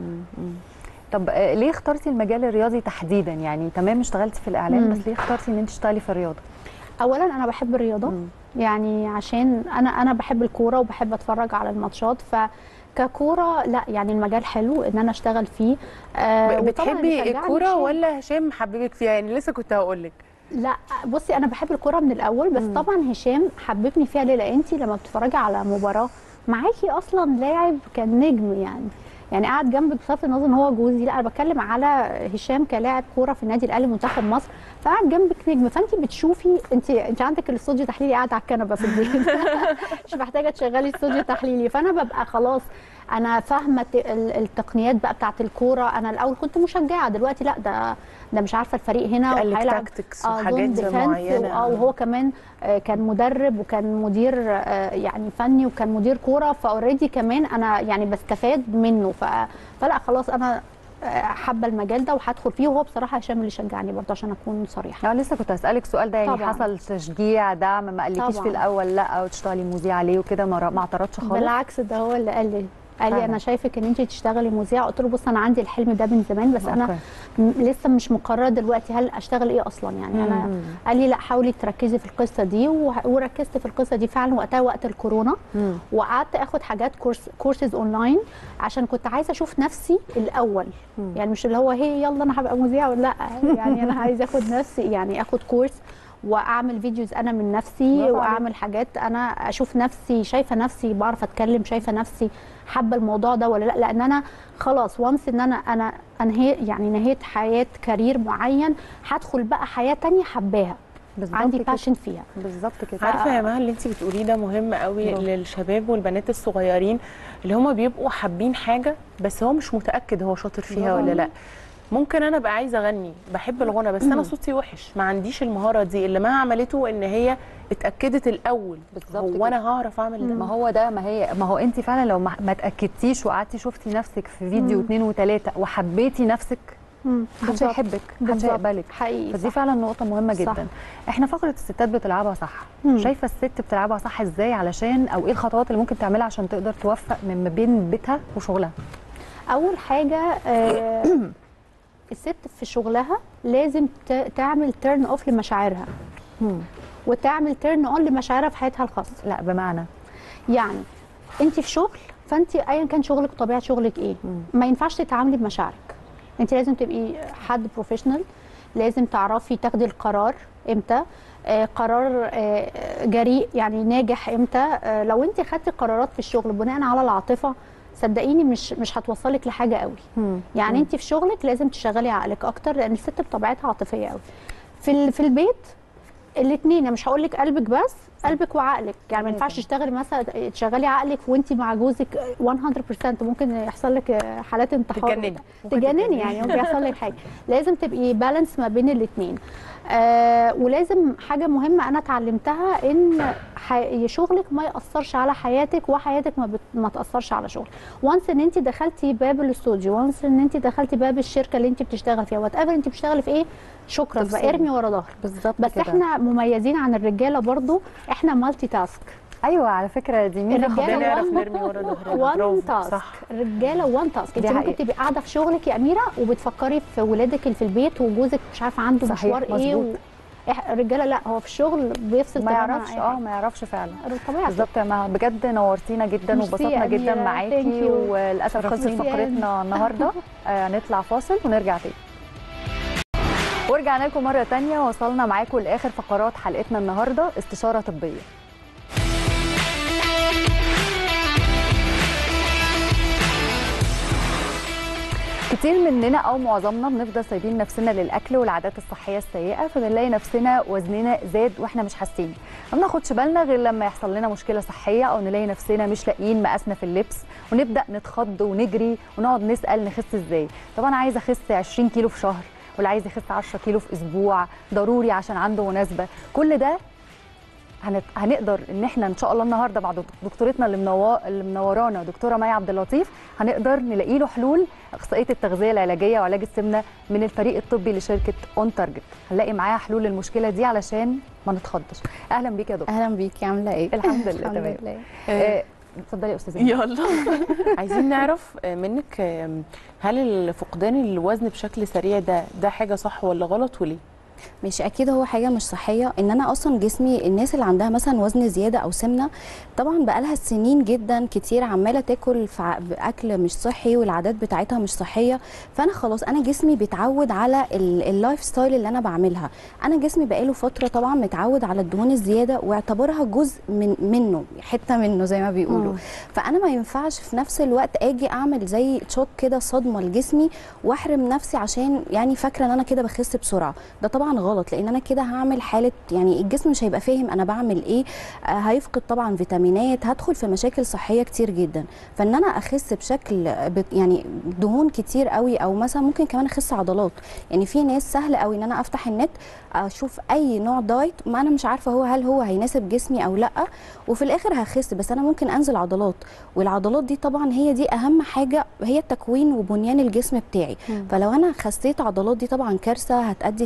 طب ليه اخترتي المجال الرياضي تحديدا؟ يعني تمام اشتغلتي في الاعلام مم. بس ليه اخترتي ان انت تشتغلي في الرياضه؟ اولا انا بحب الرياضه مم. يعني عشان انا انا بحب الكوره وبحب اتفرج على الماتشات، ف ككوره لا يعني المجال حلو ان انا اشتغل فيه. آه بتحبي الكوره ولا هشام حببك فيها؟ يعني لسه كنت هقول لك. لا بصي انا بحب الكوره من الاول، بس مم. طبعا هشام حببني فيها ليه؟ لان انت لما بتتفرجي على مباراه معاكي اصلا لاعب كان نجم، يعني يعني قاعد جنبك بصرف النظر ان هو جوزي، لا انا بتكلم على هشام كلاعب كوره في النادي الاهلي منتخب مصر، فقاعد جنبك نجم، فانت بتشوفي انت انت عندك الاستوديو تحليلي قاعد على الكنبه في البيت مش محتاجه تشغلي استوديو تحليلي. فانا ببقى خلاص انا فاهمه التقنيات بقى بتاعه الكوره. انا الاول كنت مشجعه، دلوقتي لا ده ده مش عارفه الفريق هنا هيلعب تاكتكس وحاجات معينه اه وهو كمان كان مدرب وكان مدير يعني فني وكان مدير كوره، فاوريدي كمان انا يعني بستفاد منه. ف... فلا خلاص انا حابه المجال ده وهدخل فيه، وهو بصراحه هشام اللي شجعني برضه عشان اكون صريحه. اه لسه كنت هسالك السؤال ده، يعني طبعًا. حصل تشجيع دعم؟ ما قالكيش في الاول لا وتشتغلي مذيعه ليه وكده؟ ما اعترضش خالص؟ بالعكس ده هو اللي قال لي قال لي فعلا. انا شايفك ان انت تشتغلي مذيعه. قلت له بص انا عندي الحلم ده من زمان، بس انا أوكي. م- لسه مش مقرره دلوقتي هل اشتغل ايه اصلا يعني. انا مم. قال لي لا حاولي تركزي في القصه دي، وه- وركزت في القصه دي فعلا وقتها وقت الكورونا. مم. وقعدت اخد حاجات كورس كورسز اونلاين عشان كنت عايزه اشوف نفسي الاول. مم. يعني مش اللي هو هي يلا انا هبقى مذيعه ولا لا، يعني انا عايزه اخد نفسي، يعني اخد كورس واعمل فيديوز انا من نفسي، برافو واعمل حاجات انا اشوف نفسي، شايفه نفسي بعرف اتكلم، شايفه نفسي حابه الموضوع ده ولا لا. لان انا خلاص وانس ان انا انا انهي يعني نهيت حياه كارير معين، هدخل بقى حياه تانية حباها، بالظبط عندي كده. باشن فيها. بالظبط كده. عارفه يا مها اللي انت بتقوليه ده مهم قوي برافو. للشباب والبنات الصغيرين اللي هم بيبقوا حابين حاجه بس هو مش متاكد هو شاطر فيها ولا لا. ممكن انا ابقى عايزه اغني، بحب الغنى، بس انا صوتي وحش، ما عنديش المهاره دي. اللي ما عملته ان هي اتاكدت الاول بالظبط هو كده. انا هعرف اعمل ده. ما هو ده، ما هي ما هو انت فعلا لو ما ما اتاكدتيش وقعدتي شفتي نفسك في فيديو اثنين وثلاثه وحبيتي نفسك، مم. محدش بالظبط. هيحبك، محدش بالظبط. هيقبلك. حقيقي فدي صح. فعلا نقطه مهمه صح. جدا. احنا فقره الستات بتلعبها صح. مم. شايفه الست بتلعبها صح ازاي، علشان او ايه الخطوات اللي ممكن تعملها عشان تقدر توفق من ما بين بيتها وشغلها؟ اول حاجه آه الست في شغلها لازم ت- تعمل تيرن اوف لمشاعرها، مم. وتعمل تيرن اون لمشاعرها في حياتها الخاصه. لا بمعنى يعني انت في شغل، فانت ايا كان شغلك وطبيعه شغلك ايه، ما ينفعش تتعاملي بمشاعرك. انت لازم تبقي حد بروفيشنال، لازم تعرفي تاخدي القرار امتى، آه قرار آه جريء يعني ناجح امتى. آه لو انت خدتي قرارات في الشغل بناء على العاطفه، صدقيني مش مش هتوصلك لحاجه قوي. مم. يعني انت في شغلك لازم تشغلي عقلك اكتر، لان الست بطبيعتها عاطفيه قوي. في ال- في البيت الاثنين، يعني مش هقول لك قلبك بس، قلبك وعقلك. يعني ما ينفعش تشتغلي مثلا تشغلي عقلك وانت مع جوزك مية بالمية، ممكن يحصل لك حالات انتحار. تتجنني. تجنني يعني ممكن يحصل لك حاجه. لازم تبقي بالانس ما بين الاثنين. آه ولازم حاجه مهمه انا اتعلمتها، ان حي... شغلك ما ياثرش على حياتك، وحياتك ما, بت... ما تاثرش على شغلك. وانس ان انت دخلتي باب الاستوديو، وانس ان انت دخلتي باب الشركه اللي انت بتشتغل فيها، وات ايفر انت بتشتغلي في ايه، شكرا تفصيل. بقى ارمي ورا ظهرك. بالظبط بس كده. احنا مميزين عن الرجاله برضو، احنا مالتي تاسك. ايوه على فكره دي ميزه الرجالة خطيره. بنعرف one- نرمي ورا ظهرنا. وان برافو. تاسك. صح. الرجاله وان تاسك. انت دي ممكن حقيقة. تبقي قاعده في شغلك يا اميره وبتفكري في ولادك اللي في البيت، وجوزك مش عارفه عنده صحيح، مشوار ايه و... مظبوط. إح- الرجاله لا، هو في الشغل بيفصل ما تماماً يعرفش عن أي اه حاجة. ما يعرفش فعلا. طبيعي. بالظبط يا مها، بجد نورتينا جدا ميرسي وبسطنا يا جدا أميرة. معاكي. Thank you. وللاسف خلصت ميرسي. فقرتنا النهارده. آه نطلع فاصل ونرجع تاني. ورجعنا لكم مره تانية، وصلنا معاكم لاخر فقرات حلقتنا النهارده، استشاره طبيه. كتير مننا او معظمنا بنفضل سايبين نفسنا للاكل والعادات الصحيه السيئه، فبنلاقي نفسنا وزننا زاد واحنا مش حاسين. ما بناخدش بالنا غير لما يحصل لنا مشكله صحيه، او نلاقي نفسنا مش لاقيين مقاسنا في اللبس، ونبدا نتخض ونجري ونقعد نسال نخس ازاي. طب انا عايزه اخس عشرين كيلو في شهر، واللي عايز يخس عشرة كيلو في اسبوع ضروري عشان عنده مناسبه. كل ده هنت... هنقدر ان احنا ان شاء الله النهارده بعد دكتورتنا اللي, منو... اللي منورانا دكتوره مي عبد اللطيف، هنقدر نلاقي له حلول. اخصائيه التغذيه العلاجيه وعلاج السمنه من الفريق الطبي لشركه اون تارجت، هنلاقي معاها حلول للمشكله دي علشان ما نتخضش. اهلا بيك يا دكتور. اهلا بيكي، عامله ايه؟ الحمد لله تمام. آه، اتفضلي يا استاذه. يلا. عايزين نعرف منك، هل فقدان الوزن بشكل سريع ده ده حاجه صح ولا غلط، وليه؟ مش اكيد هو حاجه مش صحيه. ان انا اصلا جسمي، الناس اللي عندها مثلا وزن زياده او سمنه طبعا بقالها سنين جدا كتير عماله تاكل في اكل مش صحي، والعادات بتاعتها مش صحيه، فانا خلاص انا جسمي بيتعود على اللايف ستايل اللي انا بعملها. انا جسمي بقاله فتره طبعا متعود على الدهون الزياده، واعتبرها جزء من منه، حته منه زي ما بيقولوا. مم. فانا ما ينفعش في نفس الوقت اجي اعمل زي تشوك كده، صدمه لجسمي، واحرم نفسي عشان يعني فاكره ان انا كده بخس بسرعه. ده طبعا غلط، لان انا كده هعمل حاله، يعني الجسم مش هيبقى فاهم انا بعمل ايه، آه هيفقد طبعا فيتامينات، هدخل في مشاكل صحيه كتير جدا. فان انا اخس بشكل يعني دهون كتير قوي، او مثلا ممكن كمان اخس عضلات. يعني في ناس سهل قوي ان انا افتح النت اشوف اي نوع دايت، ما انا مش عارفه هو هل هو هيناسب جسمي او لا، وفي الاخر هخس، بس انا ممكن انزل عضلات. والعضلات دي طبعا هي دي اهم حاجه، هي التكوين وبنيان الجسم بتاعي. م. فلو انا خسيت عضلات دي طبعا كارثه، هتؤدي ان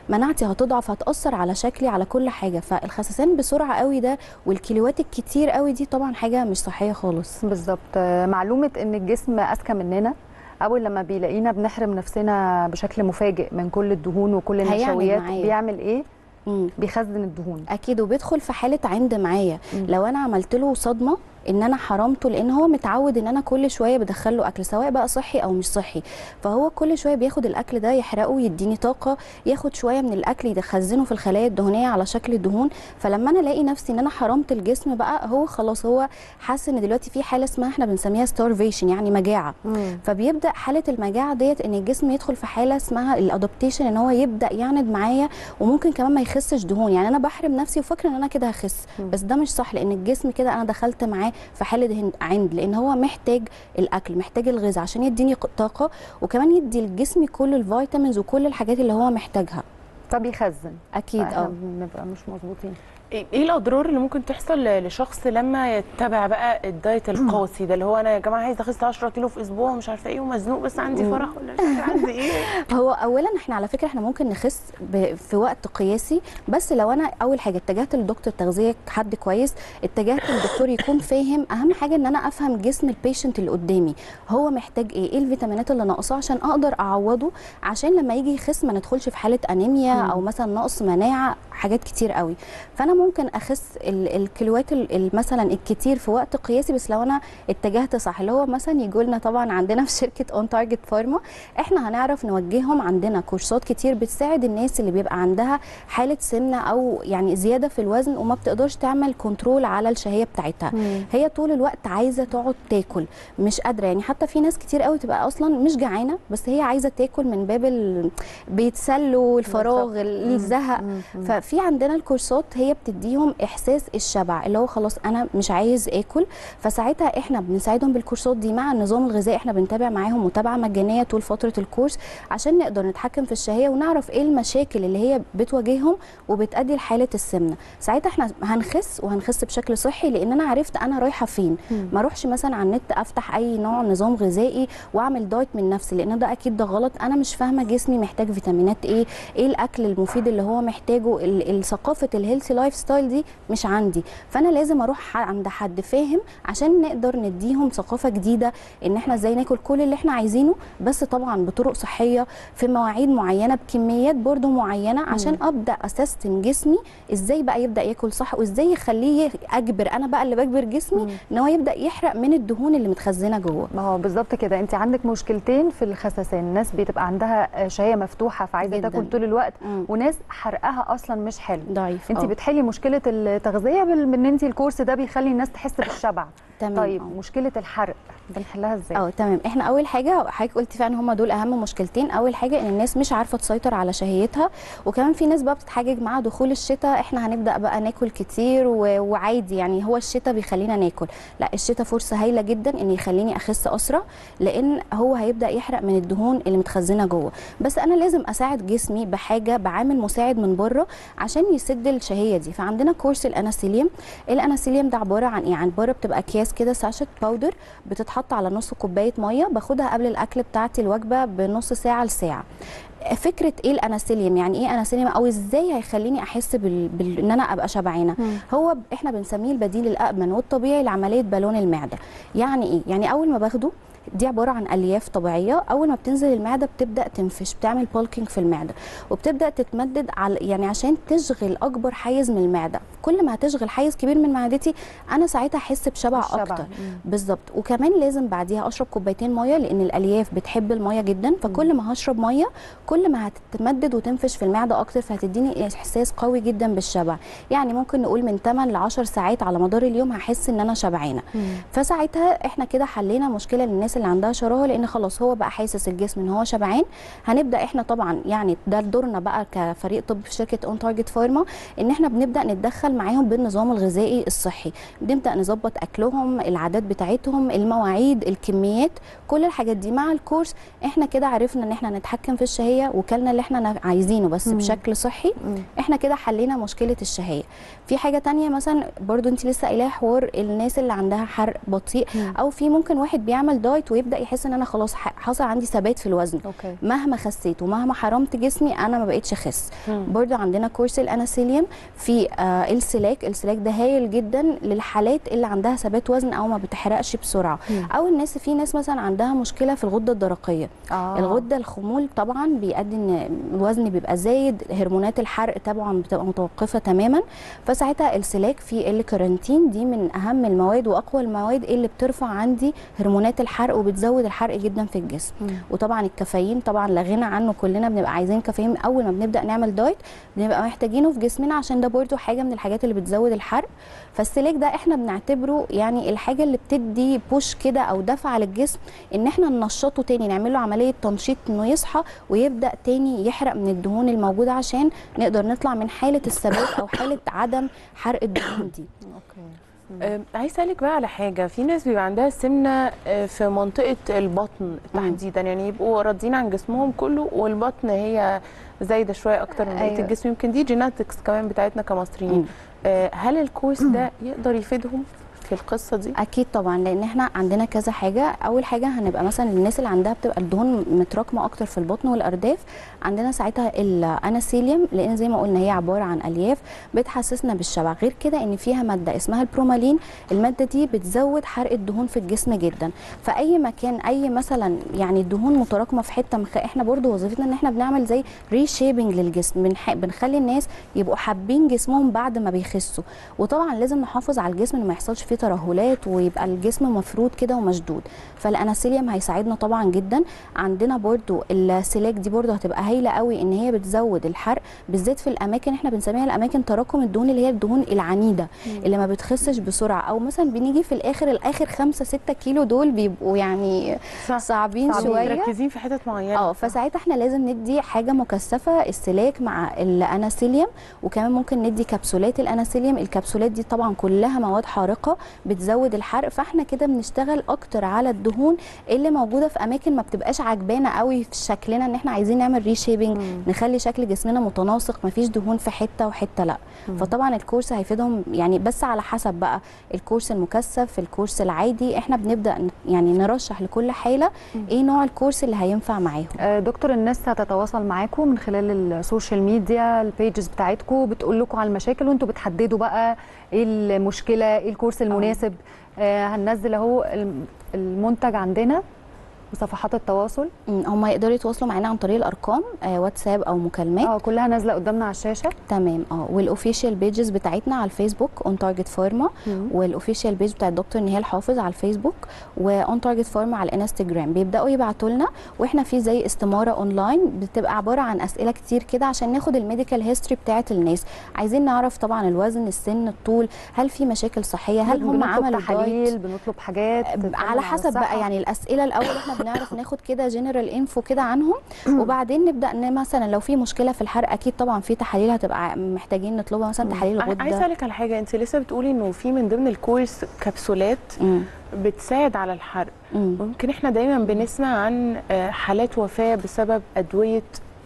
مناعتي هتضعف، هتاثر على شكلي على كل حاجه. فالخسسان بسرعه قوي ده والكيلوات الكتير قوي دي طبعا حاجه مش صحيه خالص. بالظبط. معلومه ان الجسم اذكى مننا، اول لما بيلاقينا بنحرم نفسنا بشكل مفاجئ من كل الدهون وكل النشويات بيعمل ايه؟ مم. بيخزن الدهون اكيد، وبيدخل في حاله عند معايا. لو انا عملت له صدمه ان انا حرمته، لان هو متعود ان انا كل شويه بدخل له اكل سواء بقى صحي او مش صحي، فهو كل شويه بياخد الاكل ده يحرقه يديني طاقه، ياخد شويه من الاكل يخزنه في الخلايا الدهنيه على شكل دهون. فلما انا الاقي نفسي ان انا حرمت الجسم بقى، هو خلاص هو حاسس ان دلوقتي في حاله اسمها احنا بنسميها ستارفيشن، يعني مجاعه. مم. فبيبدا حاله المجاعه ديت ان الجسم يدخل في حاله اسمها الادابتيشن، ان هو يبدا يعند معايا وممكن كمان ما يخسش دهون. يعني انا بحرم نفسي وفاكره ان انا كده هخس، بس ده مش صح، لان الجسم كده انا دخلت معاه في حاله عند، لان هو محتاج الاكل، محتاج الغذاء عشان يديني طاقه، وكمان يدي الجسم كل الفيتامينز وكل الحاجات اللي هو محتاجها، فبيخزن. اكيد. اه بنبقى مش مظبوطين. ايه الاضرار اللي ممكن تحصل لشخص لما يتبع بقى الدايت القاسي ده، اللي هو انا يا جماعه عايز اخس عشرة كيلو في اسبوع ومش عارفه ايه ومزنوق بس عندي فرح ولا مش عندي ايه؟ هو اولا احنا على فكره احنا ممكن نخس في وقت قياسي، بس لو انا اول حاجه اتجهت لدكتور تغذيه حد كويس، اتجهت للدكتور يكون فاهم. اهم حاجه ان انا افهم جسم البيشنت اللي قدامي هو محتاج ايه، ايه الفيتامينات اللي ناقصاه عشان اقدر اعوضه، عشان لما يجي يخس ما ندخلش في حاله انيميا او مثلا نقص مناعه، حاجات كتير قوي. فانا ممكن اخس الكيلوات مثلا الكتير في وقت قياسي، بس لو انا اتجهت صح، اللي هو مثلا يجوا لنا طبعا عندنا في شركه اون تارجت فارما، احنا هنعرف نوجههم. عندنا كورسات كتير بتساعد الناس اللي بيبقى عندها حاله سمنه او يعني زياده في الوزن وما بتقدرش تعمل كنترول على الشهيه بتاعتها. مم. هي طول الوقت عايزه تقعد تاكل، مش قادره. يعني حتى في ناس كتير قوي تبقى اصلا مش جعانه، بس هي عايزه تاكل من باب ال... بيتسلوا الفراغ الزهق. ففي عندنا الكورسات هي بتديهم احساس الشبع، اللي هو خلاص انا مش عايز اكل. فساعتها احنا بنساعدهم بالكورسات دي مع النظام الغذائي، احنا بنتابع معاهم متابعه مجانيه طول فتره الكورس عشان نقدر نتحكم في الشهيه ونعرف ايه المشاكل اللي هي بتواجههم وبتؤدي لحاله السمنه. ساعتها احنا هنخس وهنخس بشكل صحي، لان انا عرفت انا رايحه فين. ما اروحش مثلا على النت افتح اي نوع نظام غذائي واعمل دايت من نفسي، لان ده اكيد ده غلط. انا مش فاهمه جسمي محتاج فيتامينات ايه، ايه الاكل المفيد اللي هو محتاجه. الثقافه الهيلثي لايف ستايل دي مش عندي، فانا لازم اروح عند حد فاهم عشان نقدر نديهم ثقافه جديده ان احنا ازاي ناكل كل اللي احنا عايزينه، بس طبعا بطرق صحيه في مواعيد معينه بكميات برده معينه، عشان مم. ابدا اسيستم جسمي ازاي بقى يبدا ياكل صح، وازاي يخليه اجبر انا بقى اللي بجبر جسمي مم. ان هو يبدا يحرق من الدهون اللي متخزنه جوه. ما هو بالظبط كده. انت عندك مشكلتين في الخسسان، ناس بتبقى عندها شهيه مفتوحه فعايزه تاكل طول الوقت، مم. وناس حرقها اصلا مش حلو ضعيف. انت بتحلي مشكله التغذيه بان انت الكورس ده بيخلي الناس تحس بالشبع. تمام. طيب أوه. مشكله الحرق بنحلها ازاي؟ اه تمام. احنا اول حاجه حضرتك قلتي فعلا هم دول اهم مشكلتين. اول حاجه ان الناس مش عارفه تسيطر على شهيتها، وكمان في ناس بقى بتتحجج مع دخول الشتاء احنا هنبدا بقى ناكل كتير و... وعادي، يعني هو الشتاء بيخلينا ناكل. لا، الشتاء فرصه هايله جدا ان يخليني اخس اسرع، لان هو هيبدا يحرق من الدهون اللي متخزنه جوه. بس انا لازم اساعد جسمي بحاجه، بعامل مساعد من بره عشان يسد الشهيه دي. فعندنا كورس الاناسيليوم. الاناسيليوم ده عباره عن ايه؟ عن بره بتبقى اكياس كده ساشت باودر بتتحط على نص كوبايه ميه، باخدها قبل الاكل بتاعتي الوجبه بنص ساعه لساعه. فكره ايه الاناسيليوم؟ يعني ايه اناسيليوم او ازاي هيخليني احس بال... بال... ان انا ابقى شبعانه؟ هو احنا بنسميه البديل الامن والطبيعي لعمليه بالون المعده. يعني ايه؟ يعني اول ما باخده دي عباره عن الياف طبيعيه، اول ما بتنزل المعده بتبدا تنفش، بتعمل بولكينج في المعده وبتبدا تتمدد على يعني عشان تشغل اكبر حيز من المعده. كل ما هتشغل حيز كبير من معدتي انا ساعتها احس بشبع اكتر. بالظبط. وكمان لازم بعديها اشرب كوبايتين ميه، لان الالياف بتحب الميه جدا، فكل ما هشرب ميه كل ما هتتمدد وتنفش في المعده اكتر، فهتديني احساس قوي جدا بالشبع. يعني ممكن نقول من ثمانية لعشر ساعات على مدار اليوم هحس ان انا شبعانه. فساعتها احنا كده حلينا مشكله للناس اللي عندها شراهه، لان خلاص هو بقى حاسس الجسم ان هو شبعان. هنبدا احنا طبعا يعني ده دورنا بقى كفريق طب في شركه اون تارجت فارما، ان احنا بنبدا نتدخل معاهم بالنظام الغذائي الصحي، بنبدا نظبط اكلهم، العادات بتاعتهم، المواعيد، الكميات، كل الحاجات دي. مع الكورس احنا كده عرفنا ان احنا نتحكم في الشهيه وكلنا اللي احنا عايزينه بس مم. بشكل صحي. مم. احنا كده حلينا مشكله الشهيه. في حاجه تانية مثلا برضو انت لسه قايلاها، حوار الناس اللي عندها حرق بطيء، مم. او في ممكن واحد بيعمل دايت دايت ويبدا يحس ان انا خلاص حصل عندي ثبات في الوزن. أوكي. مهما خسيت ومهما حرمت جسمي انا ما بقتش اخس. برضو عندنا كورس الاناسيليوم في آه السلاك. السلاك ده هايل جدا للحالات اللي عندها ثبات وزن او ما بتحرقش بسرعه، مم. او الناس في ناس مثلا عندها مشكله في الغده الدرقيه. آه. الغده الخمول طبعا بيؤدي ان الوزن بيبقى زايد، هرمونات الحرق طبعا بتبقى متوقفه تماما، فساعتها السلاك في الكارنتين دي من اهم المواد واقوى المواد اللي بترفع عندي هرمونات الحرق وبتزود الحرق جدا في الجسم. مم. وطبعا الكافيين طبعا لا غنى عنه، كلنا بنبقى عايزين كافيين اول ما بنبدا نعمل دايت، بنبقى محتاجينه في جسمنا عشان ده برده حاجه من الحاجات اللي بتزود الحرق. فالسلاك ده احنا بنعتبره يعني الحاجه اللي بتدي بوش كده او دفعه للجسم ان احنا ننشطه تاني، نعمل له عمليه تنشيط انه يصحى ويبدا تاني يحرق من الدهون الموجوده عشان نقدر نطلع من حاله الثبات او حاله عدم حرق الدهون دي. اوكي. أه عايز اسالك بقى على حاجه، في ناس بيبقى عندها سمنه في منطقه البطن تحديدا، يعني يبقوا راضيين عن جسمهم كله والبطن هي زايده شويه اكتر من بقيه الجسم، يمكن دي جيناتكس كمان بتاعتنا كمصريين. أه هل الكورس ده يقدر يفيدهم في القصه دي؟ اكيد طبعا، لان احنا عندنا كذا حاجه. اول حاجه هنبقى مثلا الناس اللي عندها بتبقى الدهون متراكمه اكتر في البطن والارداف، عندنا ساعتها الاناسيليوم، لان زي ما قلنا هي عباره عن الياف بتحسسنا بالشبع. غير كده ان فيها ماده اسمها البرومالين، الماده دي بتزود حرق الدهون في الجسم جدا. فاي مكان اي مثلا يعني الدهون متراكمه في حته مخ... احنا برضو وظيفتنا ان احنا بنعمل زي ريشيبنج للجسم، بنح... بنخلي الناس يبقوا حابين جسمهم بعد ما بيخسوا. وطبعا لازم نحافظ على الجسم ان ما يحصلش فيه ترهلات ويبقى الجسم مفرود كده ومشدود. فالاناسيليوم هيساعدنا طبعا جدا. عندنا برضو السلاك دي برضو هتبقى هايله قوي ان هي بتزود الحرق، بالذات في الاماكن احنا بنسميها الاماكن تراكم الدهون، اللي هي الدهون العنيده مم. اللي ما بتخسش بسرعه، او مثلا بنيجي في الاخر الاخر خمسة ستة كيلو دول بيبقوا يعني صعبين, صعبين شويه، مركزين في حتت معينه. اه فساعتها احنا لازم ندي حاجه مكثفه، السلاك مع الاناسيليوم، وكمان ممكن ندي كبسولات الاناسيليوم. الكبسولات دي طبعا كلها مواد حارقه بتزود الحرق، فاحنا كده بنشتغل اكتر على الدهون اللي موجوده في اماكن ما بتبقاش عجبانا قوي في شكلنا، ان احنا عايزين نعمل ريشيبنج، نخلي شكل جسمنا متناسق، ما فيش دهون في حته وحته لا. مم. فطبعا الكورس هيفيدهم يعني، بس على حسب بقى الكورس المكثف، الكورس العادي، احنا بنبدا يعني نرشح لكل حاله مم. ايه نوع الكورس اللي هينفع معاهم. آه دكتور، الناس هتتواصل معاكم من خلال السوشيال ميديا، البيجز بتاعتكم بتقول لكم على المشاكل وانتم بتحددوا بقى ايه المشكله، ايه الكورس المناسب. آه هننزل اهو المنتج عندنا وصفحات التواصل. هم يقدروا يتواصلوا معانا عن طريق الارقام، آه واتساب او مكالمات. اه كلها نازله قدامنا على الشاشه. تمام. اه والاوفيشال بيجز بتاعتنا على الفيسبوك اون تارجت فارما، والاوفيشال بيج بتاع الدكتور نهال حافظ على الفيسبوك، واون تارجت فارما على الانستجرام. بيبداوا يبعتوا لنا، واحنا في زي استماره اونلاين بتبقى عباره عن اسئله كتير كده عشان ناخد الميديكال هيستوري بتاعه الناس. عايزين نعرف طبعا الوزن، السن، الطول، هل في مشاكل صحيه، هل هم عملوا تحاليل، بنطلب حاجات على حسب بقى يعني الاسئله. الاول احنا بنعرف ناخد كده جنرال انفو كده عنهم، وبعدين نبدا ان مثلا لو في مشكله في الحرق اكيد طبعا في تحاليل هتبقى محتاجين نطلبها، مثلا تحاليل الغده. عايزه اسالك على حاجه، انت لسه بتقولي انه في من ضمن الكورس كبسولات مم. بتساعد على الحرق. ممكن احنا دايما بنسمع عن حالات وفاه بسبب ادويه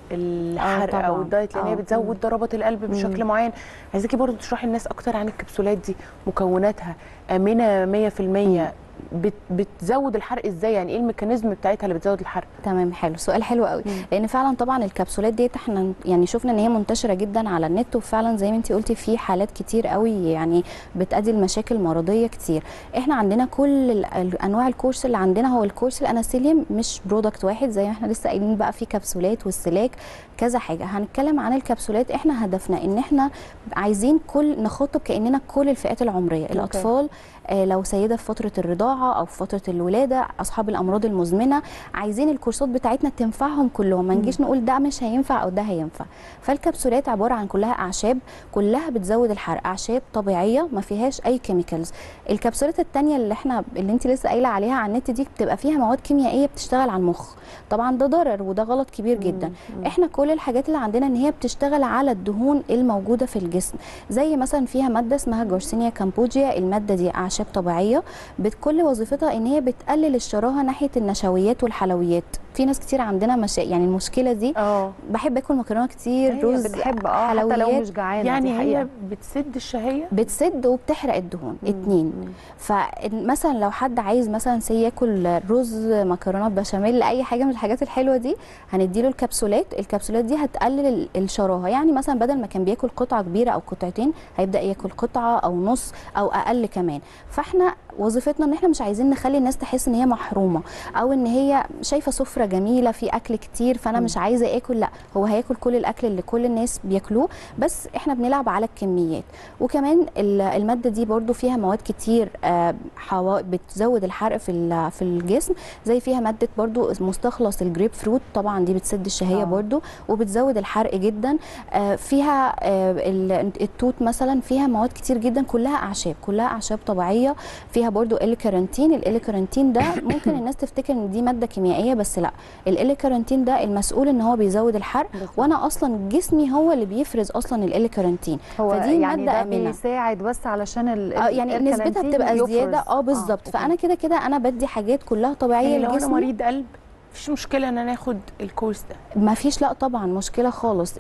الحرق او الدايت، لان هي بتزود ضربات القلب بشكل معين. عايزاكي برضو تشرحي الناس اكتر عن الكبسولات دي، مكوناتها، امنه مية في المية، بت بتزود الحرق ازاي؟ يعني ايه الميكانيزم بتاعتها اللي بتزود الحرق؟ تمام، حلو، سؤال حلو قوي. مم. لان فعلا طبعا الكبسولات ديت احنا يعني شفنا ان هي منتشره جدا على النت، وفعلا زي ما انت قلتي في حالات كتير قوي يعني بتؤدي لمشاكل مرضيه كتير. احنا عندنا كل انواع الكورس اللي عندنا، هو الكورس الاناسيليوم مش برودكت واحد زي ما احنا لسه قايلين، بقى في كبسولات والسلاك كذا حاجه. هنتكلم عن الكبسولات. احنا هدفنا ان احنا عايزين كل نخاطب كاننا كل الفئات العمريه، okay. الاطفال، آه لو سيده في فتره الرضاعه او في فتره الولاده، اصحاب الامراض المزمنه، عايزين الكورسات بتاعتنا تنفعهم كلهم، ما نجيش نقول ده مش هينفع او ده هينفع. فالكبسولات عباره عن كلها اعشاب، كلها بتزود الحرق، اعشاب طبيعيه ما فيهاش اي كيميكالز. الكبسولات الثانيه اللي احنا اللي انت لسه قايله عليها على النت دي بتبقى فيها مواد كيميائيه بتشتغل على المخ، طبعا ده ضرر وده غلط كبير جدا. مم. احنا كل الحاجات اللي عندنا ان هي بتشتغل على الدهون الموجوده في الجسم، زي مثلا فيها ماده اسمها جورسينيا كامبوجيا. الماده دي اعشاب طبيعيه، بكل وظيفتها ان هي بتقلل الشراهه ناحيه النشويات والحلويات. في ناس كتير عندنا مشا... يعني المشكله دي اه بحب اكل مكرونه كتير، هي رز، بتحب اه حتى لو حلويات، مش جعانه، يعني دي حقيقة. هي بتسد الشهيه. بتسد وبتحرق الدهون اتنين. فمثلا لو حد عايز مثلا سي ياكل رز، مكرونه بشاميل، اي حاجه من الحاجات الحلوه دي، هنديله الكبسولات. الكبسولات دي هتقلل الشراهه، يعني مثلا بدل ما كان بياكل قطعه كبيره او قطعتين هيبدا ياكل قطعه او نص او اقل كمان. فاحنا وظيفتنا ان احنا مش عايزين نخلي الناس تحس ان هي محرومه او ان هي شايفه سفره جميله في اكل كتير فانا مش عايزه اكل. لا، هو هياكل كل الاكل اللي كل الناس بياكلوه، بس احنا بنلعب على الكميات. وكمان الماده دي برضو فيها مواد كتير بتزود الحرق في في الجسم، زي فيها ماده برضو مستخلص الجريب فروت، طبعا دي بتسد الشهيه آه. برضو وبتزود الحرق جدا. فيها التوت مثلا، فيها مواد كتير جدا كلها اعشاب، كلها اعشاب طبيعيه. فيها برضو الكارنتين. الكارنتين ده ممكن الناس تفتكر ان دي ماده كيميائيه، بس لا، الكارنتين ده المسؤول ان هو بيزود الحرق، وانا اصلا جسمي هو اللي بيفرز اصلا الكارنتين. فدي يعني ماده امنه بيساعد بس علشان ال اه يعني نسبتها بتبقى زياده اه بالظبط. آه. فانا كده كده انا بدي حاجات كلها طبيعيه يعني لجسمي. لو انا مريض قلب مفيش مشكله ان انا اخد الكورس ده؟ ما فيش، لا طبعا مشكله خالص.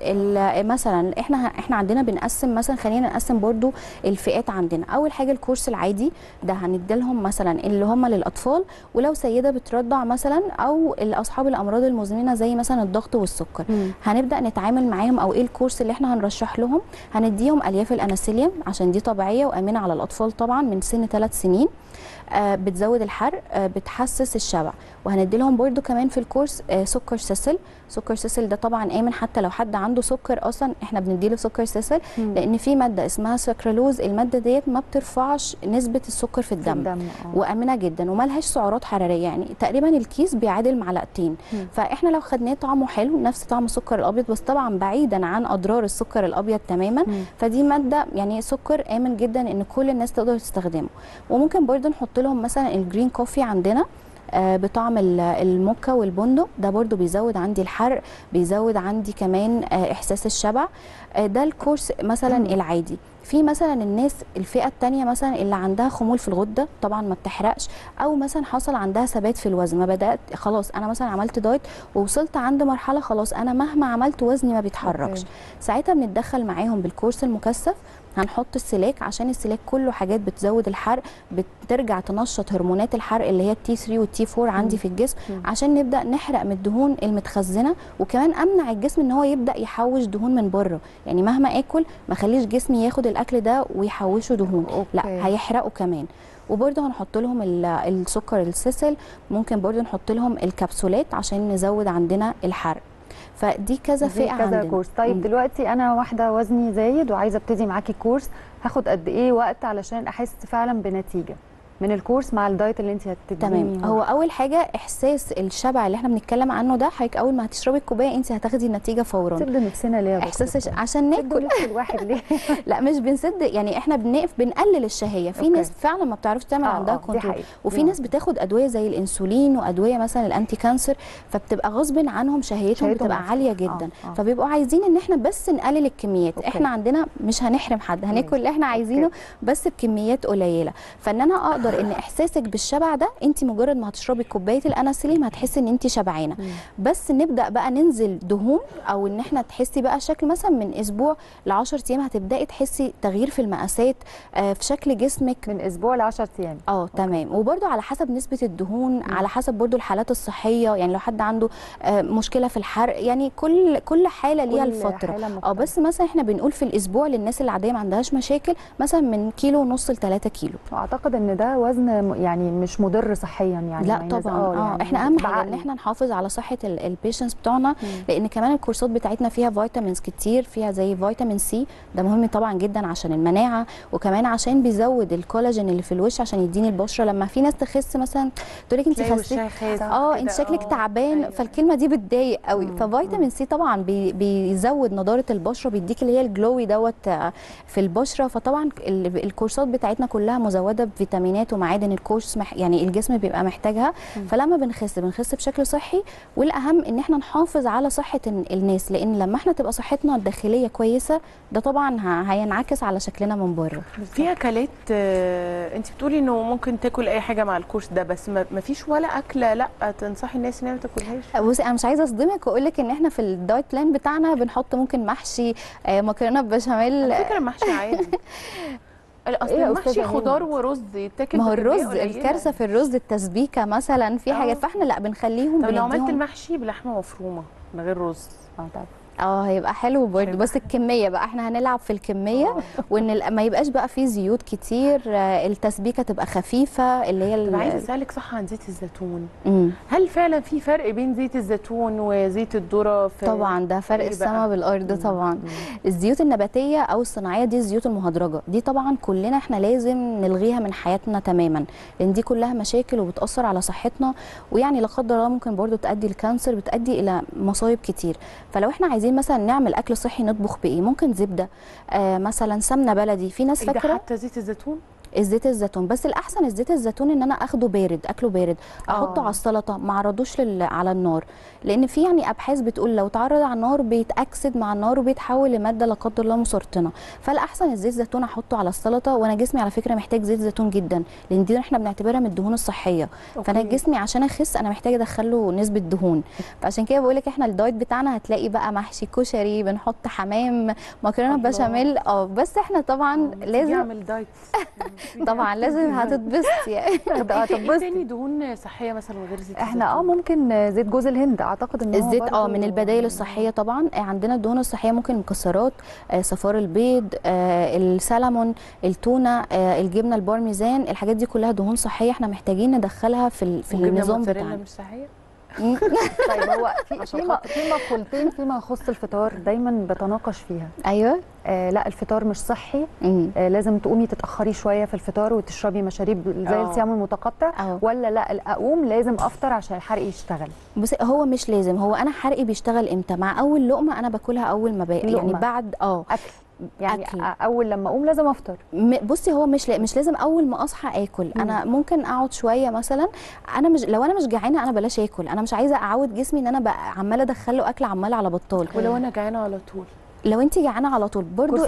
مثلا احنا احنا عندنا بنقسم، مثلا خلينا نقسم برضو الفئات عندنا. اول حاجه الكورس العادي ده هنديلهم مثلا اللي هم للاطفال، ولو سيده بترضع مثلا، او اصحاب الامراض المزمنه زي مثلا الضغط والسكر، م. هنبدا نتعامل معاهم. او ايه الكورس اللي احنا هنرشح لهم؟ هنديهم الياف الانسولين عشان دي طبيعيه وامنه على الاطفال طبعا من سن ثلاث سنين. آه بتزود الحرق، آه بتحسس الشبع. وهندي لهم برده كمان في الكورس آه سكر سيسل. سكر سيسل ده طبعا امن، حتى لو حد عنده سكر اصلا احنا بندي له سكر سيسل، لان في ماده اسمها سكرالوز. الماده ديت ما بترفعش نسبه السكر في الدم, في الدم. وامنه جدا وما لهاش سعرات حراريه، يعني تقريبا الكيس بيعادل معلقتين. مم. فاحنا لو خدناه طعمه حلو نفس طعم السكر الابيض، بس طبعا بعيدا عن اضرار السكر الابيض تماما. مم. فدي ماده يعني سكر امن جدا ان كل الناس تقدر تستخدمه. وممكن برده نحط لهم مثلا الجرين كوفي عندنا بطعم الموكا والبندق، ده برضو بيزود عندي الحرق، بيزود عندي كمان احساس الشبع. ده الكورس مثلا العادي. في مثلا الناس الفئه الثانيه مثلا اللي عندها خمول في الغده، طبعا ما بتحرقش، او مثلا حصل عندها ثبات في الوزن، ما بدات خلاص انا مثلا عملت دايت ووصلت عند مرحله خلاص انا مهما عملت وزني ما بيتحركش. ساعتها بنتدخل معاهم بالكورس المكثف. هنحط السلاك، عشان السلاك كله حاجات بتزود الحرق، بترجع تنشط هرمونات الحرق اللي هي التي ثلاثة والتي أربعة عندي في الجسم، عشان نبدا نحرق من الدهون المتخزنه. وكمان امنع الجسم ان هو يبدا يحوش دهون من بره، يعني مهما اكل ما خليش جسمي ياخد الاكل ده ويحوشه دهون. أوكي. لا، هيحرقه كمان. وبرده هنحط لهم السكر السيسل، ممكن برده نحط لهم الكبسولات عشان نزود عندنا الحرق. فدي كذا فئه كذا عندنا. كورس. طيب م. دلوقتي انا واحده وزني زايد وعايزه ابتدي معاكي كورس، هاخد قد ايه وقت علشان احس فعلا بنتيجه من الكورس مع الدايت اللي انت هتديني؟ تمام. هو اول حاجه احساس الشبع اللي احنا بنتكلم عنه ده، حضرتك اول ما هتشربي الكوبايه انت هتاخدي النتيجه فورا. سد نفسنا ليه؟ احساس عشان ناكل الواحد ليه؟ لا مش بنسد، يعني احنا بنقف بنقلل الشهيه. في ناس فعلا ما بتعرفش تعمل آه عندها كنترول، وفي ناس بتاخد ادويه زي الانسولين وادويه مثلا الانتي كانسر، فبتبقى غصب عنهم شهيتهم بتبقى عاليه جدا. آه آه. فبيبقوا عايزين ان احنا بس نقلل الكميات. أوكي. احنا عندنا مش هنحرم حد، هناكل اللي احنا عايزينه. أوكي. بس بكميات قليله. فان انا اقدر ان احساسك بالشبع ده، انت مجرد ما هتشربي كوبايه الانسولين هتحسي ان انت شبعانه. بس نبدا بقى ننزل دهون، او ان احنا تحسي بقى شكل مثلا من اسبوع ل عشرة ايام هتبداي تحسي تغيير في المقاسات، آه في شكل جسمك من اسبوع ل عشرة ايام. اه تمام. وبرده على حسب نسبه الدهون، مم. على حسب برده الحالات الصحيه، يعني لو حد عنده آه مشكله في الحرق، يعني كل كل حاله ليها الفتره. اه بس مثلا احنا بنقول في الاسبوع للناس العاديه ما عندهاش مشاكل مثلا من كيلو ونص ل ثلاثة كيلو. واعتقد ان ده وزن يعني مش مضر صحيا يعني. لا طبعا. اه يعني احنا اهم حاجه ان احنا نحافظ على صحه البيشنتس بتوعنا. مم. لان كمان الكورسات بتاعتنا فيها فيتامينز كتير، فيها زي فيتامين سي، ده مهم طبعا جدا عشان المناعه، وكمان عشان بيزود الكولاجين اللي في الوش عشان يديني البشره. لما في ناس تخس مثلا تقول لك انت خسيتي، اه انت شكلك تعبان. أيوة. فالكلمه دي بتضايق قوي. مم. ففيتامين سي طبعا بي بيزود نضاره البشره، بيديك اللي هي الجلوي دوت في البشره. فطبعا الكورسات بتاعتنا كلها مزوده بفيتامينات فيتامينات ومعادن الكورس مح يعني الجسم بيبقى محتاجها. فلما بنخس بنخس بشكل صحي، والاهم ان احنا نحافظ على صحه الناس، لان لما احنا تبقى صحتنا الداخليه كويسه ده طبعا هينعكس على شكلنا من بره. في اكلات آه انت بتقولي انه ممكن تاكل اي حاجه مع الكورس ده، بس ما فيش ولا اكله لا تنصحي الناس انها ما تاكلهاش؟ بصي انا مش عايزه اصدمك واقول لك ان احنا في الدايت بلان بتاعنا بنحط ممكن محشي آه مكرونه بشاميل. على فكره المحشي عادي. اصل إيه المحشي خضار ورز يتاكل. ما هو الرز الكارثه في الرز التسبيكه مثلا في حاجات، فاحنا لا بنخليهم. طب لو عملت المحشي بلحمه مفرومه من غير رز اه طبعا اه هيبقى حلو برضه، بس الكميه بقى احنا هنلعب في الكميه، وان ما يبقاش بقى فيه زيوت كتير، التسبيكه تبقى خفيفه اللي هي. طب عايزه اسالك صح عن زيت الزيتون. مم. هل فعلا في فرق بين زيت الزيتون وزيت الذره؟ في طبعا ده فرق السماء بالارض. طبعا مم. الزيوت النباتيه او الصناعيه دي الزيوت المهدرجه دي طبعا كلنا احنا لازم نلغيها من حياتنا تماما، لان دي كلها مشاكل وبتاثر على صحتنا، ويعني لا قدر الله ممكن برضه تؤدي لكانسر، بتؤدي الى مصايب كتير. فلو احنا عايزين مثلا نعمل اكل صحي نطبخ بايه؟ ممكن زبده آه مثلا، سمنه بلدي، في ناس فاكره ده حتى زيت الزيتون. الزيت الزيتون، بس الاحسن الزيت الزيتون ان انا اخده بارد، اكله بارد، احطه أوه. على السلطه، ما اعرضوش لل... على النار، لان في يعني ابحاث بتقول لو تعرض على النار بيتاكسد مع النار وبيتحول لماده لا قدر الله مسرطنه. فالاحسن الزيت الزيتون احطه على السلطه، وانا جسمي على فكره محتاج زيت زيتون جدا، لان دي احنا بنعتبرها من الدهون الصحيه. أوكي. فانا جسمي عشان اخس انا محتاجه ادخله نسبه دهون، فعشان كده بقول لك احنا الدايت بتاعنا هتلاقي بقى محشي كشري، بنحط حمام، مكرونه بشاميل. اه بس احنا طبعا لازم نعمل دايت. طبعا لازم هتتبسط يعني. ايه تاني دهون صحيه مثلا غير زيت احنا اه ممكن زيت جوز الهند، اعتقد ان الزيت اه من البدائل الصحيه طبعا. عندنا الدهون الصحيه ممكن المكسرات، آه صفار البيض، آه السلمون، التونه، آه الجبنه البارميزان، الحاجات دي كلها دهون صحيه احنا محتاجين ندخلها في في النظام بتاعنا. مش صحيه؟ طيب هو في في مقولتين فيما يخص الفطار دايما بتناقش فيها. ايوه آه لا الفطار مش صحي، آه لازم تقومي تتاخري شويه في الفطار وتشربي مشاريب زي أوه. الصيام المتقطع أوه. ولا لا اقوم لازم افطر عشان الحرق يشتغل؟ بصي هو مش لازم، هو انا حرقي بيشتغل امتى؟ مع اول لقمه انا باكلها اول ما باكل، يعني بعد اه اكل يعني أكل. اول لما اقوم لازم افطر. بصي هو مش مش لازم اول ما اصحى اكل، مم. انا ممكن اقعد شويه مثلا، انا مش لو انا مش جعانه انا بلاش اكل، انا مش عايزه اعود جسمي ان انا بقى عماله ادخله اكل عماله على بطال. ولو انا جعانه على طول؟ لو انت جعانه على طول برضو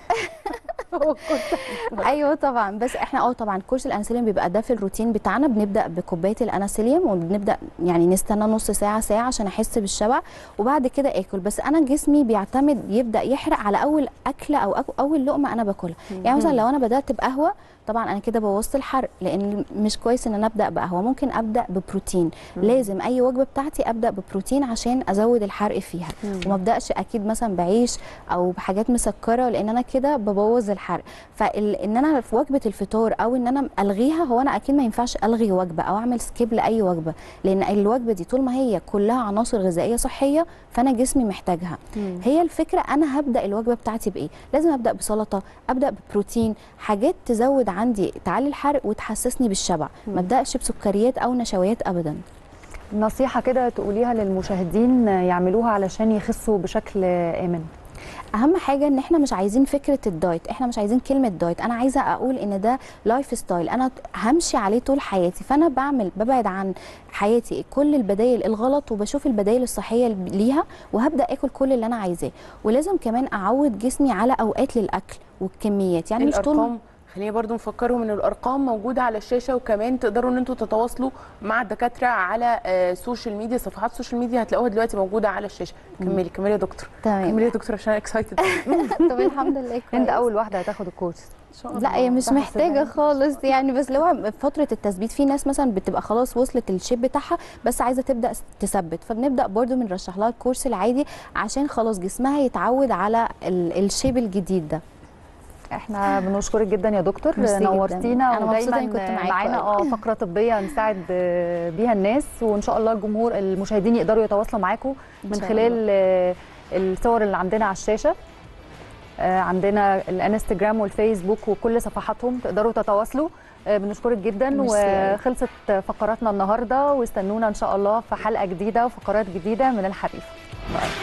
هو ايوه طبعا، بس احنا اه طبعا كورس الانسولين بيبقى ده في الروتين بتاعنا، بنبدا بكوبايه الانسولين وبنبدا يعني نستنى نص ساعه ساعه عشان احس بالشبع، وبعد كده اكل. بس انا جسمي بيعتمد يبدا يحرق على اول اكله او اول لقمه انا باكلها. يعني مثلا لو انا بدات بقهوه طبعا انا كده بوظت الحرق، لان مش كويس ان انا ابدا بقهوه، ممكن ابدا ببروتين. مم. لازم اي وجبه بتاعتي ابدا ببروتين عشان ازود الحرق فيها، مم. وما ابداش اكيد مثلا بعيش او بحاجات مسكره، لان انا كده ببوظ الحرق. فان انا في وجبه الفطار او ان انا الغيها، هو انا اكيد ما ينفعش الغي وجبه او اعمل سكيب لاي وجبه، لان الوجبه دي طول ما هي كلها عناصر غذائيه صحيه فانا جسمي محتاجها. مم. هي الفكره انا هبدا الوجبه بتاعتي بايه؟ لازم ابدا بسلطه، ابدا ببروتين، حاجات تزود عندي تعلي الحرق وتحسسني بالشبع، ما ابداش بسكريات او نشويات ابدا. نصيحه كده تقوليها للمشاهدين يعملوها علشان يخسوا بشكل امن؟ اهم حاجه ان احنا مش عايزين فكره الدايت، احنا مش عايزين كلمه دايت، انا عايزه اقول ان ده لايف ستايل انا همشي عليه طول حياتي، فانا بعمل ببعد عن حياتي كل البدائل الغلط وبشوف البدائل الصحيه ليها، وهبدا اكل كل اللي انا عايزاه. ولازم كمان اعود جسمي على اوقات للاكل والكميات، يعني مش طول. خلينا برضو نفكرهم ان الارقام موجوده على الشاشه، وكمان تقدروا ان انتم تتواصلوا مع الدكاتره على السوشيال ميديا، صفحات السوشيال ميديا هتلاقوها دلوقتي موجوده على الشاشه. كملي كملي يا دكتور. تمام كملي يا دكتور عشان اكسايتد. طب الحمد لله كويس. انت اول واحده هتاخد الكورس؟ لا هي مش محتاجه خالص يعني، بس لو فتره التثبيت في ناس مثلا بتبقى خلاص وصلت الشيب بتاعها بس عايزه تبدا تثبت، فبنبدا برده بنرشح لها الكورس العادي عشان خلاص جسمها يتعود على الشيب الجديد ده. احنا بنشكرك جدا يا دكتور، نورتينا، انا مبسوطه اني كنت معانا اه فقره طبيه نساعد بيها الناس، وان شاء الله الجمهور المشاهدين يقدروا يتواصلوا معاكم من خلال الصور اللي عندنا على الشاشه. عندنا الانستجرام والفيسبوك وكل صفحاتهم تقدروا تتواصلوا. بنشكرك جدا، وخلصت فقراتنا النهارده، واستنونا ان شاء الله في حلقه جديده وفقرات جديده من الحريفه.